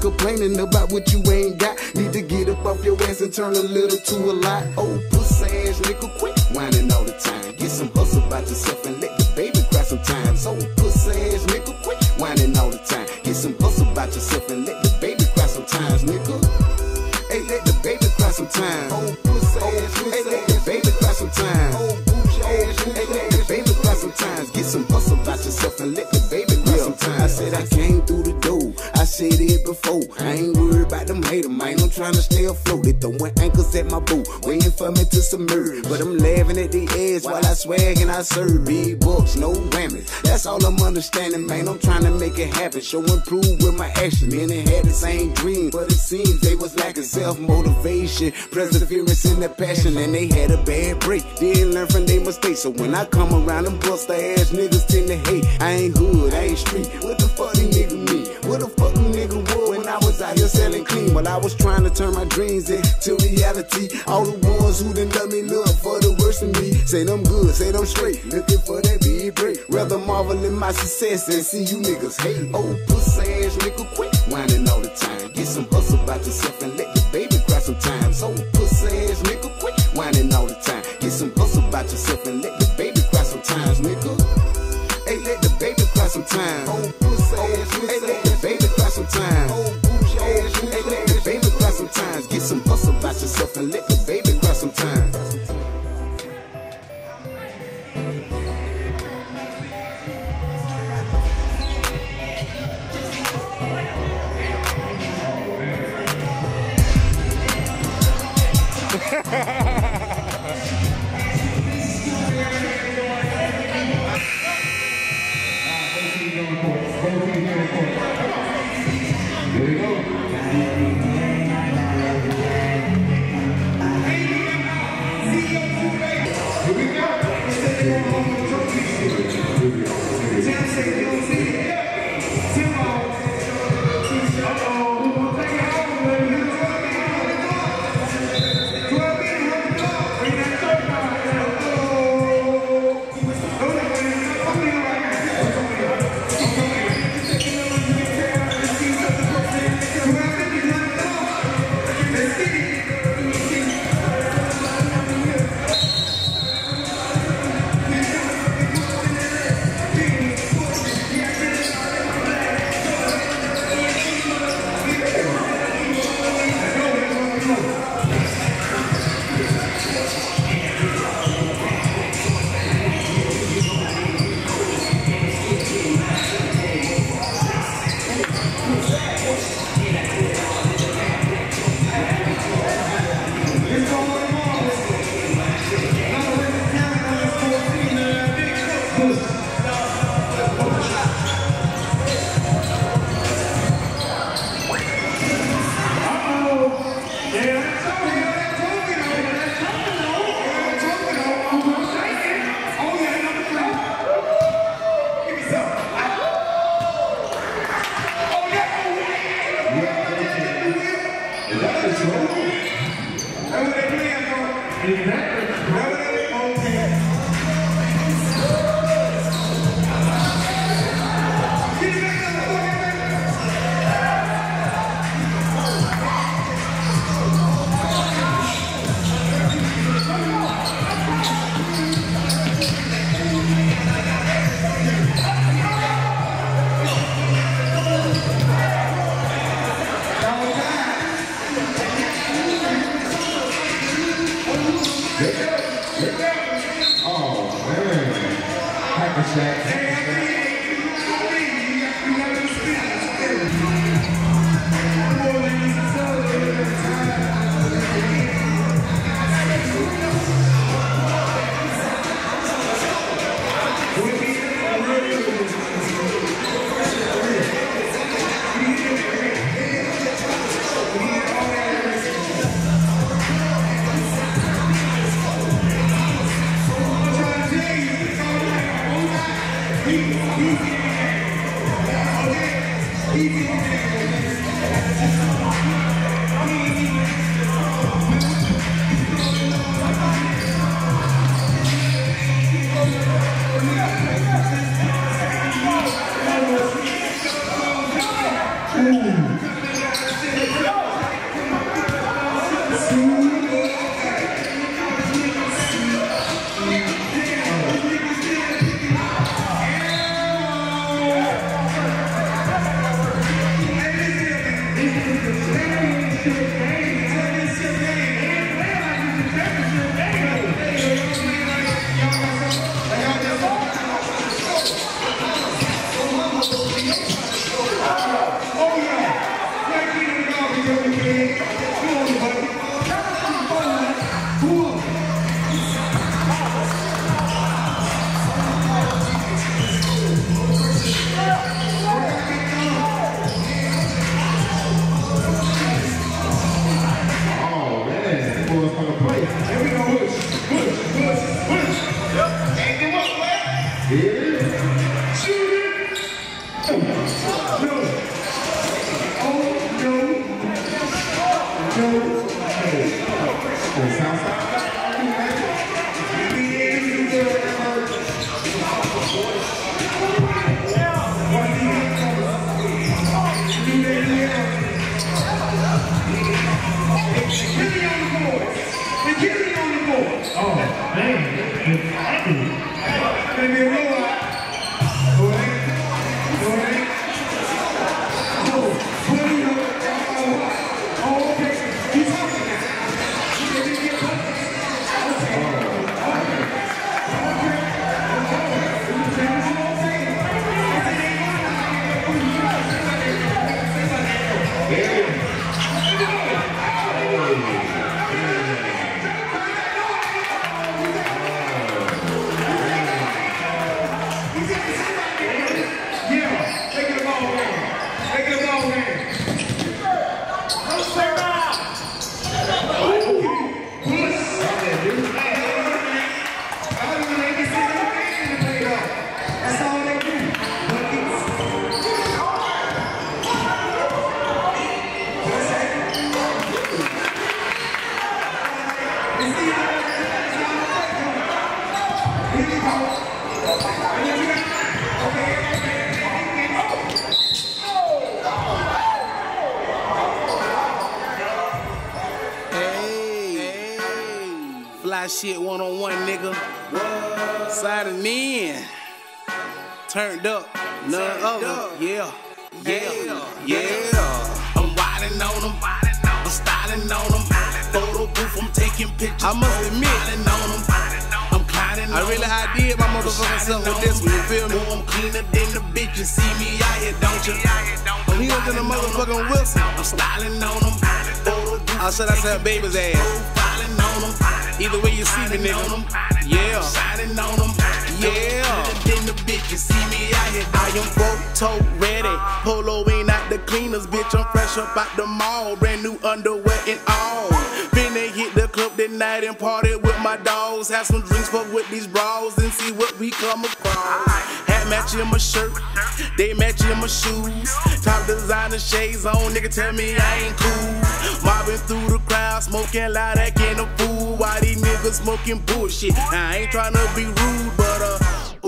complaining about what you ain't got. Need to get up off your ass and turn a little to a lot. Oh, pussy ass nigga, quit whining all the time. Get some hustle about yourself and let the baby cry sometimes. Oh, pussy ass nigga, quit whining all the time. Get some hustle about yourself and let the baby cry sometimes, nigga. Hey, let the baby cry sometimes. Oh, pussy ass, hey, let the baby cry sometimes. Oh, pussy ass, hey, let the baby cry sometimes. Get some hustle about yourself and let the baby cry sometimes. I said I came through the door, I said it before. I ain't worried about them haters, man. I'm trying to stay afloat. They throwing anchors at my boat, waiting for me to submerge. But I'm laughing at the edge while I swag and I serve. Big bucks, no whammies. That's all I'm understanding, man. I'm trying to make it happen, show and prove with my action. Many had the same dream, but it seems they was lacking self-motivation, perseverance, and the passion. And they had a bad break, didn't learn from their mistakes. So when I come around, them buster ass niggas tend to hate. I ain't hood, I ain't street. What the fuck these niggas mean? What the fuck them nigga was when I was out here selling clean? But I was trying to turn my dreams into reality. All the ones who done love me love for the worst of me. Say them good, say them straight, looking for that big break. Rather marvel in my success than see you niggas hate. Oh, pussy ass nigga, quit whining all the time. Get some hustle about yourself and let the baby cry sometimes. Oh, pussy ass nigga, quit whining all the time. Get some hustle about yourself and let the baby cry sometimes, nigga. Hey, let the baby cry sometimes. Oh, pussy ass, hey, let the baby cry sometimes. Oh, pussy ass, hey, let the baby cry sometimes. Get some hustle about yourself and let the baby cry sometimes. They Shit one on one, nigga. Siding in, turned up, none other. Yeah, yeah, yeah. I'm riding on them, I'm styling on them. Photo booth, I'm taking pictures. I must admit, on them. I'm climbing. I really I did my motherfucking self with this one. You feel me? I'm cleaner than the bitch. You see me out here, don't you? I'm cleaner than the motherfucking Wilson. I'm styling on them. Photo booth. I said I said baby's ass. Either way you see me, nigga. Yeah. Shining on them. Yeah. Then the bitch, you see me out here. I am photo ready. Polo ain't out the cleaners, bitch. I'm fresh up out the mall. Brand new underwear and all. Finna hit the club that night and party with my dogs. Have some drinks, fuck with these bras and see what we come across. Hat matching my shirt, they matching my shoes. Top designer shades on, nigga tell me I ain't cool. Mobbing through the crowd, smoking loud, acting a fool. Why these niggas smoking bullshit? I ain't tryna be rude, but uh,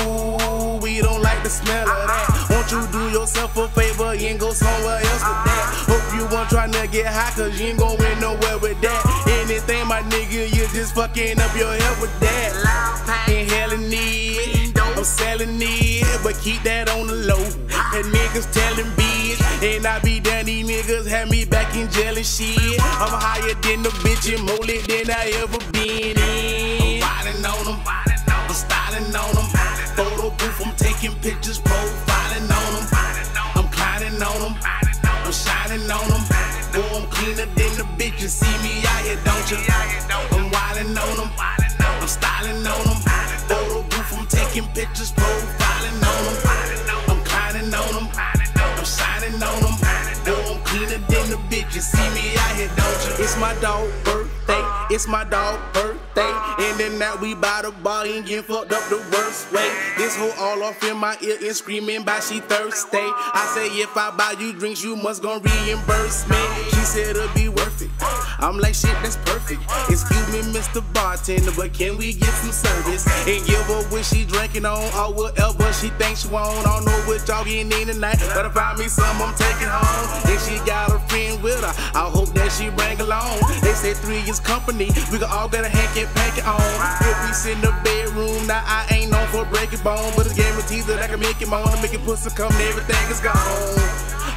ooh, we don't like the smell of that. Won't you do yourself a favor and go somewhere else with that? Hope you won't tryna get high, cause you ain't gon' win nowhere with that. Anything, my nigga, you just fucking up your head with that. Inhaling it, I'm selling it, but keep that on the low. And niggas telling bitch, and I be down, these niggas have me back in jail and shit. I'm higher than the bitch and more lit than I ever been in. I'm riding on them, I'm styling on them. Photo booth, I'm taking pictures, profiling on them. I'm climbing on them, I'm shining on them. Boy, I'm cleaner than the bitch, you see me out here, don't you? I'm wilding on them, I'm styling on them. Photo booth, I'm taking pictures, profiling on them. I'm climbing on them, I'm shining on them. Boy, I'm cleaner than the bitch, you see me out here, don't you? It's my dog birthday, it's my dog birthday. And then now we by the bar and get fucked up the worst way. This hoe all off in my ear and screaming by she thirsty. I say if I buy you drinks, you must gon' reimburse me. She said it'll be worth it. I'm like shit, that's perfect. Excuse me, Mister Bartender, but can we get some service? And give her what she drinking on or whatever she thinks she want. I don't know what y'all getting in tonight, but I find me some I'm taking home. And she got a friend with her, I hope that she bring along. They say three is company, we can all get a hanky panky on. If we sit in the bedroom, now I ain't known for breaking bone, but it's guaranteed that I can make it moan and make it pussy come and everything is gone.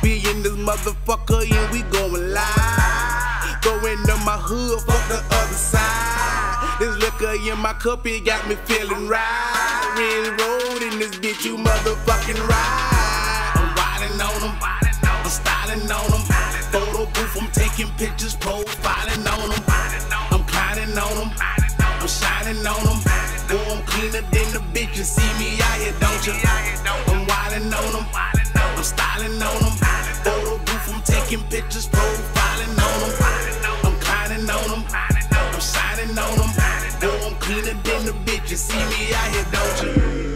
be in this motherfucker and we going live. Going to my hood, fuck the other side. This liquor in my cup, it got me feeling right. Red road in this bitch, you motherfucking ride. I'm riding on them, I'm styling on them. Photo booth, I'm taking pictures, profiling on them. I'm climbing on them, I'm shining on them. Boy, I'm cleaner than the bitch, you see me out here, don't you? I'm wildin' on them, I'm styling on them. Photo booth, I'm taking pictures, profiling on them. I'm climbing on them, I'm shining on them. Boy, I'm cleaner than the bitch, you see me out here, don't you?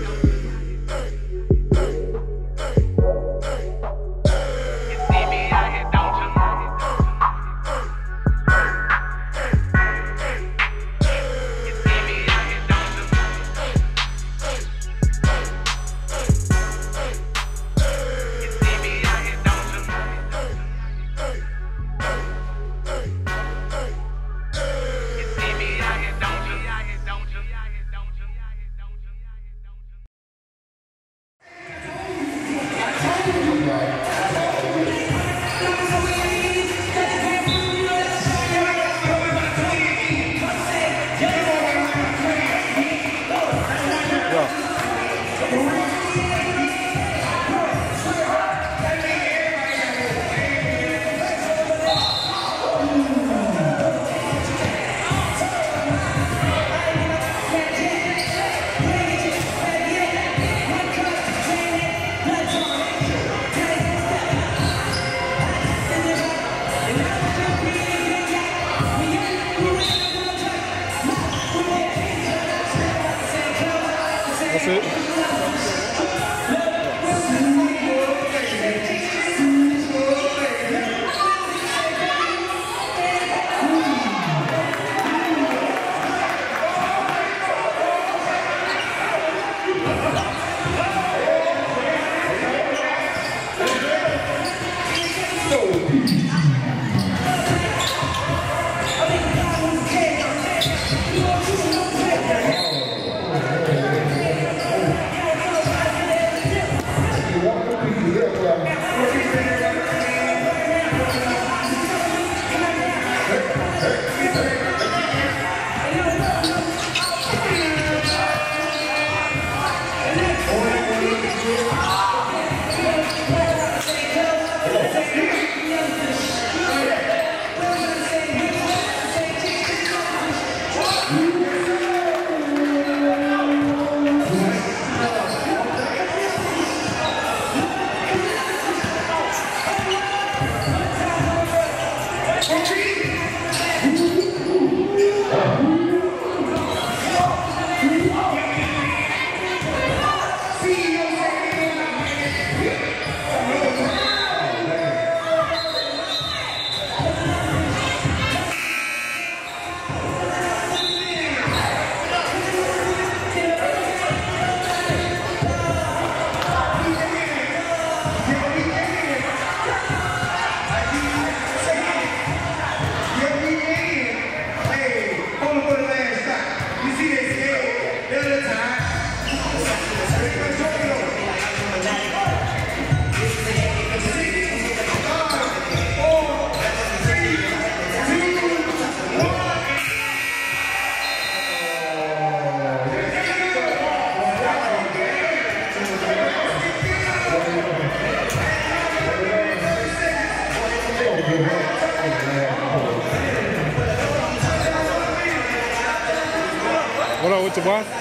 What up with the boss?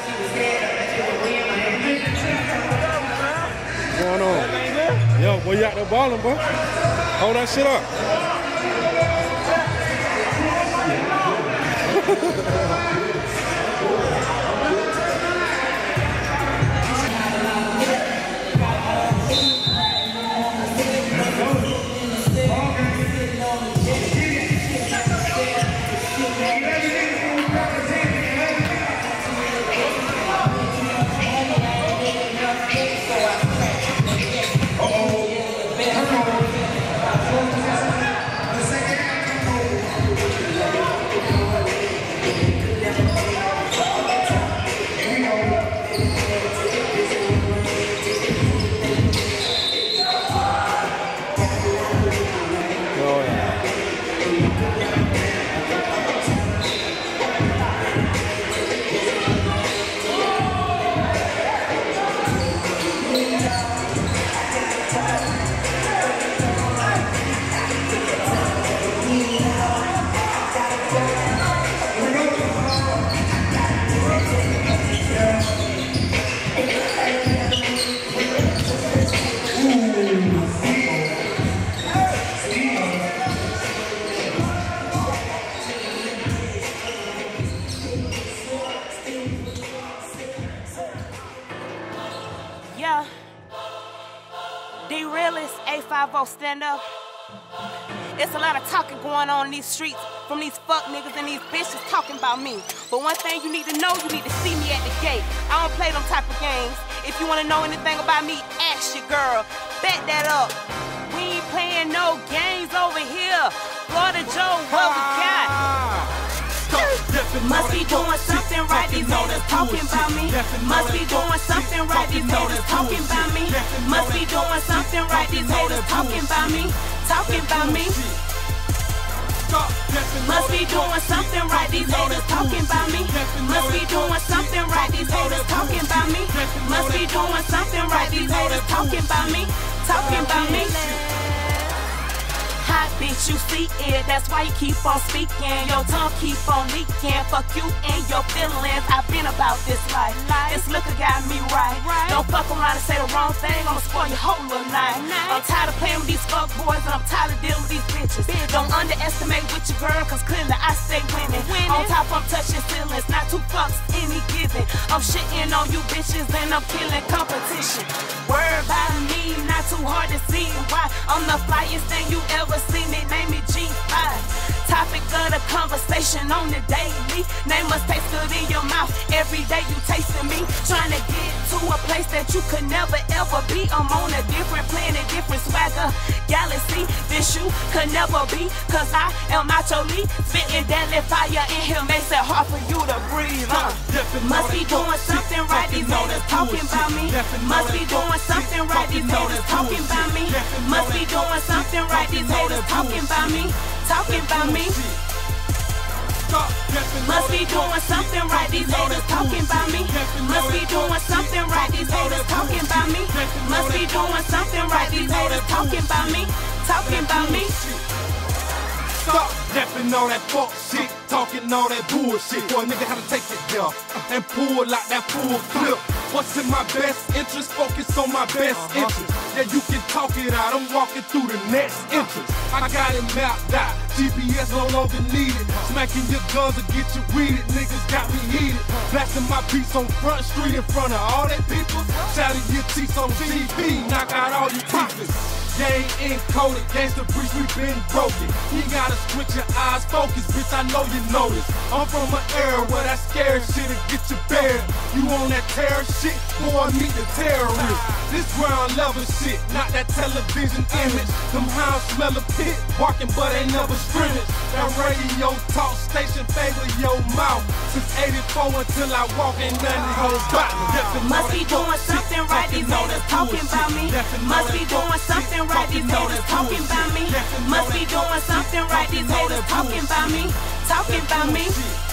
What's going on? Yo, boy, you out there balling, boy. Hold that shit up. Uh-oh. folks stand up. It's a lot of talking going on in these streets from these fuck niggas and these bitches talking about me. But one thing you need to know, you need to see me at the gate. I don't play them type of games. If you wanna know anything about me, ask your girl. Bet that up. We ain't playing no games over here. Florida Joe, what we got? Must be doing something right, these haters talking about me. Must be doing something right, these haters talking about me. Must be doing something right, these haters talking about me. Talking about me. Must be doing something right, these haters talking about me. Must be doing something right, these haters talking about me. Must be doing something right, these haters talking about me. Talking about me. Hot bitch, you see it, that's why you keep on speaking. Your tongue keep on leaking. Fuck you and your feelings. I've been about this life. This liquor got me right. Don't fuck around and say the wrong thing, I'ma spoil your whole little night. I'm tired of playing with these fuck boys and I'm tired of dealing with these bitches. Don't underestimate with your girl, cause clearly I stay winning. On top I'm touching ceilings, not two fucks any given. I'm shitting on you bitches and I'm killing competition. Worry about me, not too hard to see why. I'm the flyest thing you ever seen, it name me G five. Topic of the conversation on the daily. Name must taste good in your mouth. Every day you tasting me. Trying to get to a place that you could never ever be. I'm on a different planet, different swagger. Galaxy, this you could never be. Cause I am out your league. Spitting deadly fire in here makes it hard for you to breathe. Huh? Must be doing something right, these haters talking about me. Must be doing something right, these haters talking about me. Must be doing something right, these haters talking about me. Talking about me. Must be doing something right, these haters talking about me. Must be doing something right, these haters talking about me. Must be doing something right, these haters talking about me. Talking about me. Stop yapping all that fuck shit, talking all that bullshit. Boy, nigga, how to take it there and pull like that full clip. What's in my best interest? Focus on my best interest. Yeah, you can talk it out, I'm walking through the next entrance. I got it mapped out, G P S no longer needed. Smacking your guns will get you weeded, niggas got me heated. Blasting my beats on Front Street in front of all that people. Shouting your teeth on T V, knock out all you teachers. Game encoded, gangsta breach, we been broken. You gotta switch your eyes, focus, bitch, I know you notice. I'm from an era where that scary shit'll get you buried. You on that terror shit, boy, meet the terrorist. This ground level shit, not that television image. Them hounds smell a pit, barking but ain't never scrimmage. That radio talk station favor your mouth. Since eighty-four until I walk, ain't nothing holds back. Must be doing something right, these haters talking about me. Must be doing something right, these haters talking about me. Must be doing something right, these haters talking about me. Talking about me.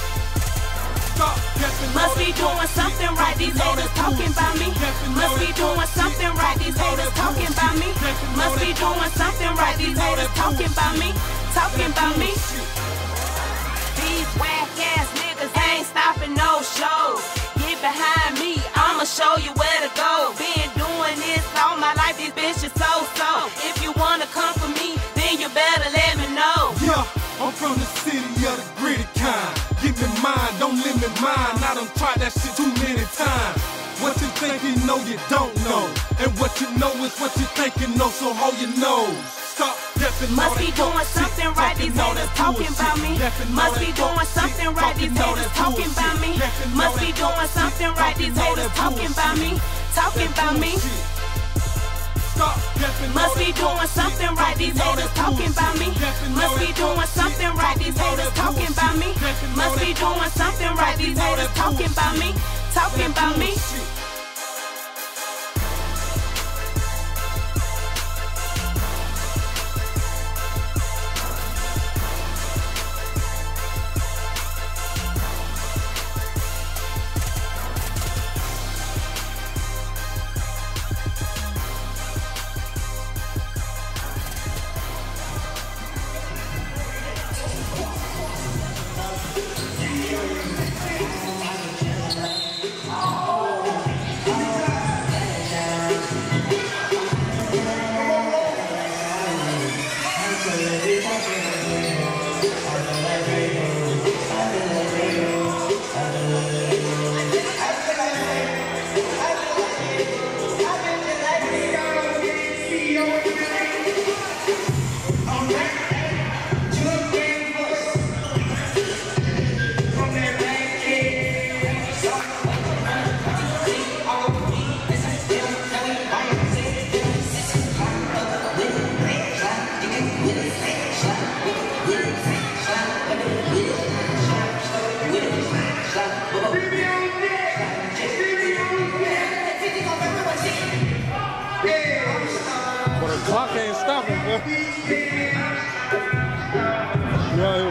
Must be doing something right, these haters talking about me. Must be doing something right, these haters talking about me. Must be doing something right, these haters talking about me. Talking about me. These whack ass niggas ain't stopping no shows. Get behind me, I'ma show you where to go. Been doing this all my life, these bitches so so. If you wanna come for me, then you better let me know. Yeah, I'm from the city of the gritty kind. Give me mine, don't limit mine. I done tried that shit too many times. What you think you know, you don't know. And what you know is what you think you know, so hold your nose. Stop. Must be doing something right, these haters talking about me. Must be doing something right, these haters talking about me. Must be doing something right, these haters talking about me. Talking about me. Must be doing something right, these haters talking about me. Must be doing something right, these haters talking about me. Must be doing something right, these haters talking about me. Talking about me.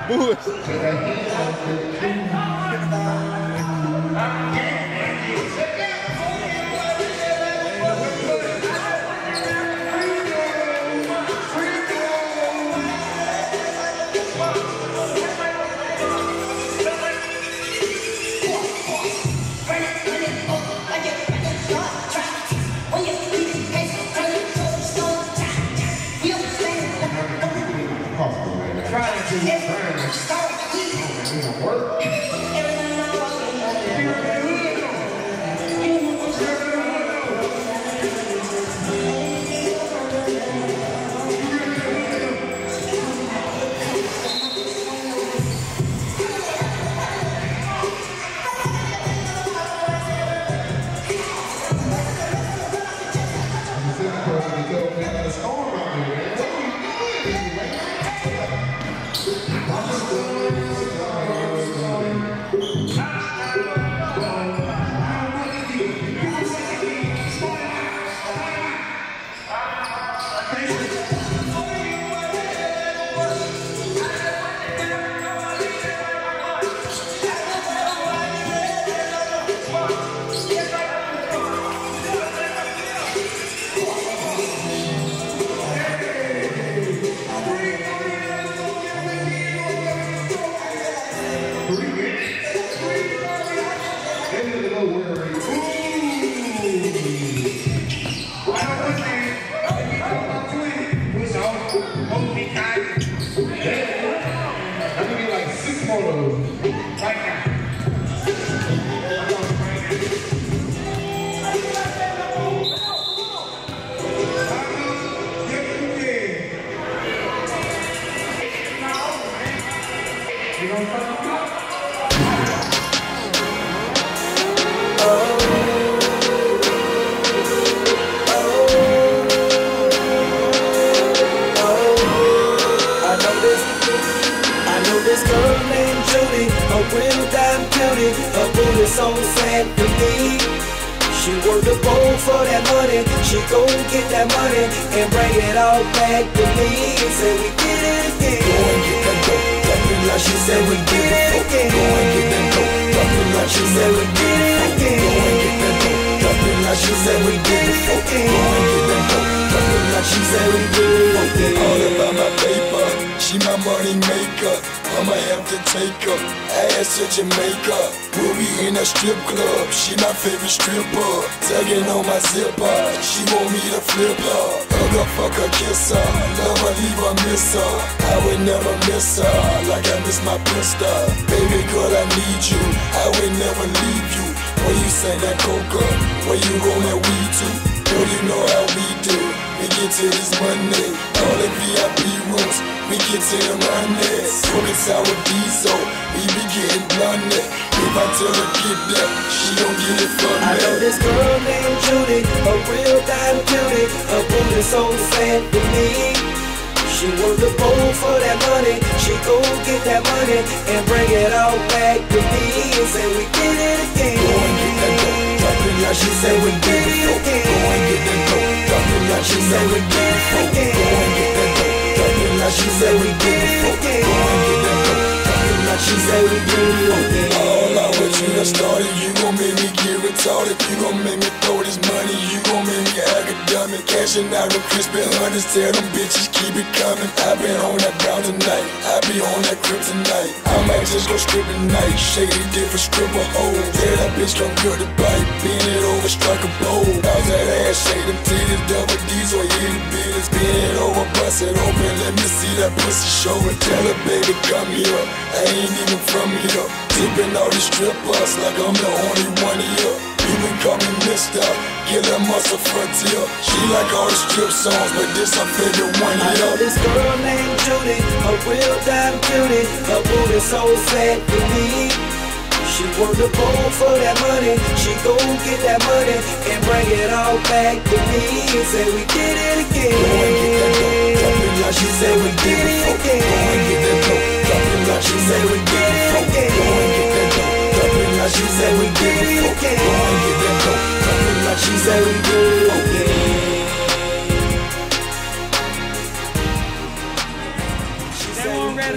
So sad for me. She worked the bowl for that money. She go get that money and bring it all back to me. Say we did it again. Go and get that dope, drop it like she said we did it again. Go and get that dope, drop it like she said we did it again. Go and get that dope, drop it like she said we did it again. Go and get that dope, drop it like she said we did it again. All about my paper, she my money maker. I'ma have to take her ass to Jamaica. We'll be in a strip club, she my favorite stripper. Tugging on my zipper, she want me to flip her. Hug her, fuck her, kiss her, love her, leave her, miss her. I would never miss her, like I miss my pistol. Baby girl, I need you, I would never leave you. When you sing that coca, when you roll that weed too. Girl, you know how we do, we get to this money. All the V I P rooms, we get to the money. Smoking sour diesel, we be getting blunted. If I tell her get that, she don't get it from me. I know this girl named Judy, a real dime cutie. Her booty so sad for me. She worked the bowl for that money. She go get that money and bring it all back to me. And say we did it again. Go and get that dope, drop it like she said we did it again. Go and get that dope, drop it like she said we did it again. Go and get that dope, drop it like she said we did it again. Go and get that dope, drop it like she said we did it again. All out with you that started, you gon' make me get retarded. You gon' make me throw this money, you gon' make me academic. Cashing out them crispy hundreds, tell them bitches keep it coming. I been on that brown tonight, I be on that kryptonite. I might just go strip tonight, shake it different stripper hoes. Yeah, that bitch come good to bite, bend it over, strike a bowl. Bounce that ass, shake them titties, double D's or hit the bitches. Bend it over, bust it open, let me see that pussy show it. Tell her baby come here, I ain't even from here. Tipping all these strippers like I'm the only one here. You can call me mister, get that muscle frontier. She like all the strip songs, but this her favorite one here. I know this girl named Judy, a real dime cutie. Her booty so sad for me. She worked the bowl for that money. She go get that money and bring it all back to me. And say we did it again. Go and get that dope, drop it like she said we did it again. Go and get that dope, drop it like she said we did it again. Go and get that dope, drop it like she said we did it again. Go and get that dope, drop it like she said we did it again. She said we ready to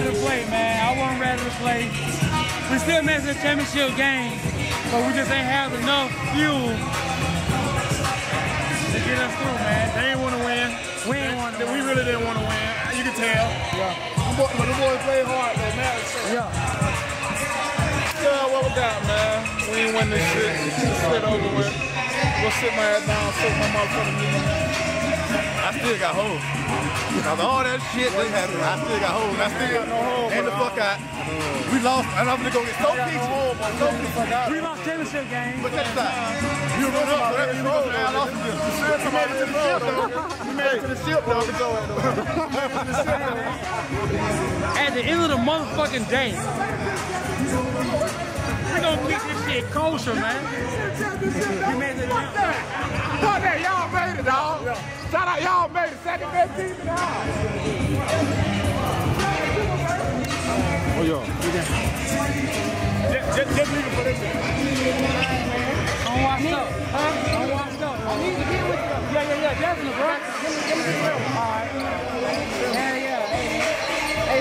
to play, man. I wasn't ready to play. We still missing the championship game, but we just ain't have enough fuel to get us through, man. They ain't want to win. We ain't want to win. We really didn't want to win. You can tell. Yeah. But the boys played hard, though, man. Yeah. Yeah, what we got, man? We ain't win this shit. This shit over with. Go sit my ass down, soak my motherfucking knee. I still got hoes. Cause all that shit that happened, I still got hoes. I still got no hoes. And the fuck out. We lost, and I'm gonna go get so peachy. We lost championship game. But check this out. You run up, whatever you go, man. I lost again. You said somebody to the ship, though. You made it to the ship, though. At the end of the motherfucking day, we gonna keep this shit kosher, man. We made it. Fuck that, y'all made it, dog. Shout out, y'all made it. Second best team in the house. Oh, yeah. Just, just, just leave it for this. I'm washed up. Huh? I'm washed up. I need to get with you. Yeah, yeah, yeah, definitely, bro. Give me, give me the film. All right. Yeah, yeah. Hey,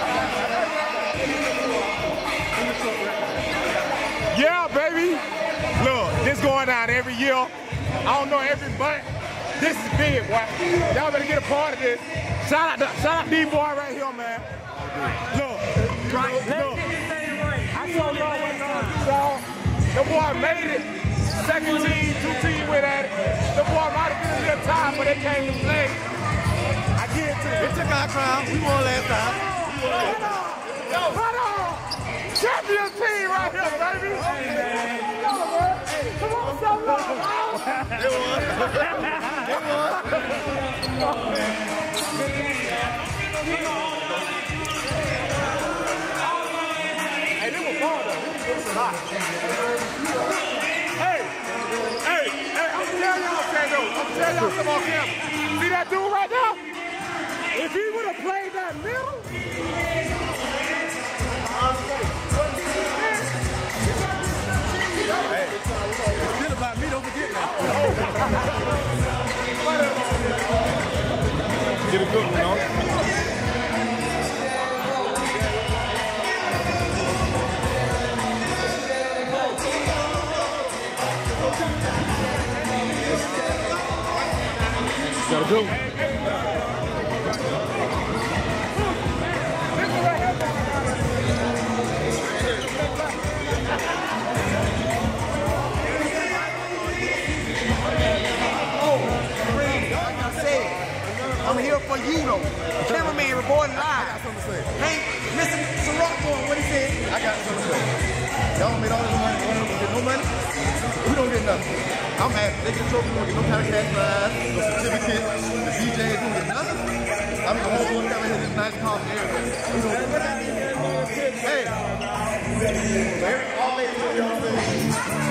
hey. Yeah, baby. Look, this going down every year. I don't know every but this is big, boy. Y'all better get a part of this. Shout out, to, shout out D-Boy right here, man. Look, right, look. I told y'all one time, y'all. The boy made it. Second team, two team with at it. The boy might have been a little time, but they came to play. I get it to you. It took our crown. We won last time. Hold on. Hold on. Champion team right here, baby. Come on, some love, man. They won. They won. Hey, they were fun, though. They was a lot. Hey, hey, hey, I'm telling y'all something, though. I'm telling y'all something on camera. See that dude right there? If he would have played that middle, Hey, it's still about me, don't forget now. Get a good one, y'all. Gotta go. I'm here for you though. Cameraman reporting live. I got something to say. Hey, Mister Ciroc boy, what he said? I got something to say. Y'all made all this money, we don't get no money. We don't get nothing. I'm happy. They get a trophy, we don't get no kind of cash prize, no certificate. The D Js don't get nothing. I mean, the whole world coming here, this nice car and everything. You know, hey, all they do, you know what I'm saying?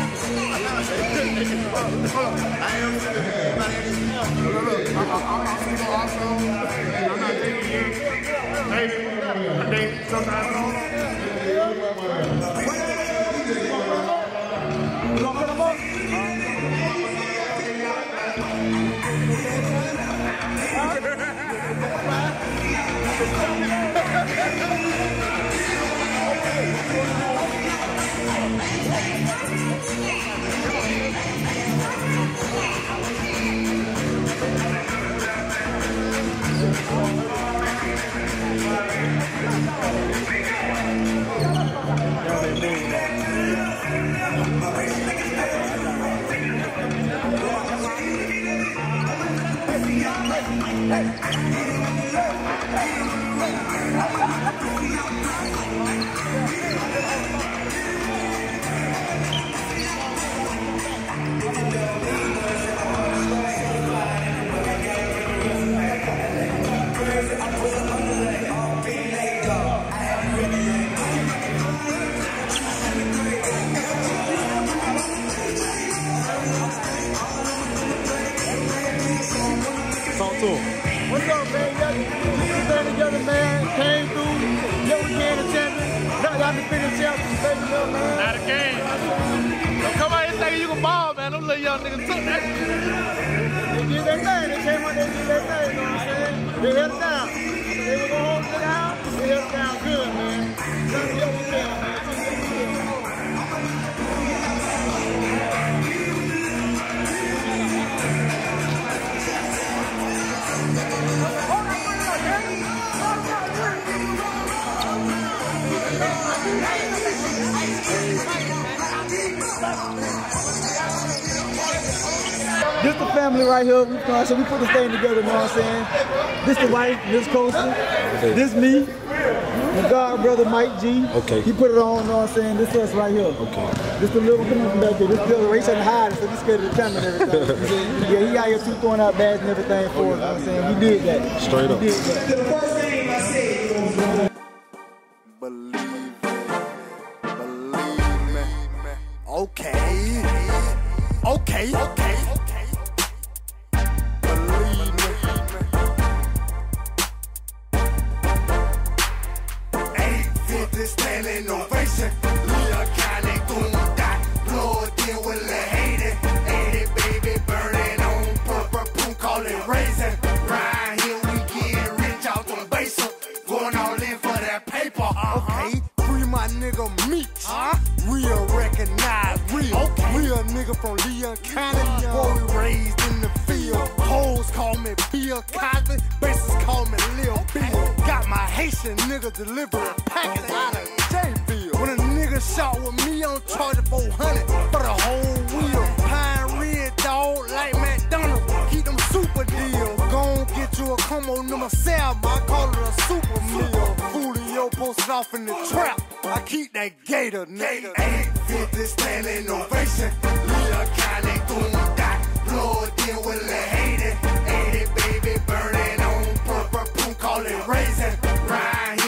I am look, look, I'm also, I'm not taking you. Maybe, I think sometimes I What's up, man? Y'all stand together, man. Came through. Yeah, we came to champion. Now y'all can finish champions, baby, little man. Not a game. Don't come out here thinking you can ball, man. Them little young niggas took that shit. They did their thing. They came out there and did their thing, you know what I'm saying? They held it down. They were going to hold it down. They your head down good, man. Turn your head down, man. This the family right here. We, uh, so we put this thing together, you know what I'm saying? This the wife, this Coastal. Okay. This me. My god brother Mike G. Okay. He put it on, you know what I'm saying? This us right here. Okay. This the little, come on back here. This little race and hide, so we scared of the camera and everything. Yeah, he out here too throwing out bags and everything for us, you know what I'm saying? We did that. Straight up. We did that. The first thing I said, believe me, believe me. Okay. Okay. Okay. Standing ovation, Leah County doing that. Blood deal with the hated, hated baby burning on purple boom, call it raisin. Right here we getting rich out on basin, going all in for that paper. Okay, free my nigga Meech, huh? Real recognize real, okay. Real nigga from Leah County, boy raised in the field. Hoes call me Bill Cosby, bases call me Lil Bill. Got my Haitian nigga delivering packets out of J-Ville. When a nigga shot with me, I'm charging four hundred for the whole wheel. Pine red dog like McDonald's, keep them super deals. Gon' get you a combo number seven, I call it a super meal. Julio posted off in the trap, I keep that gator, nigga. eight fifty standing ovation, Leah County doing that. Blood deal with the hated, hated baby burning on purple boom, call it raisin. Right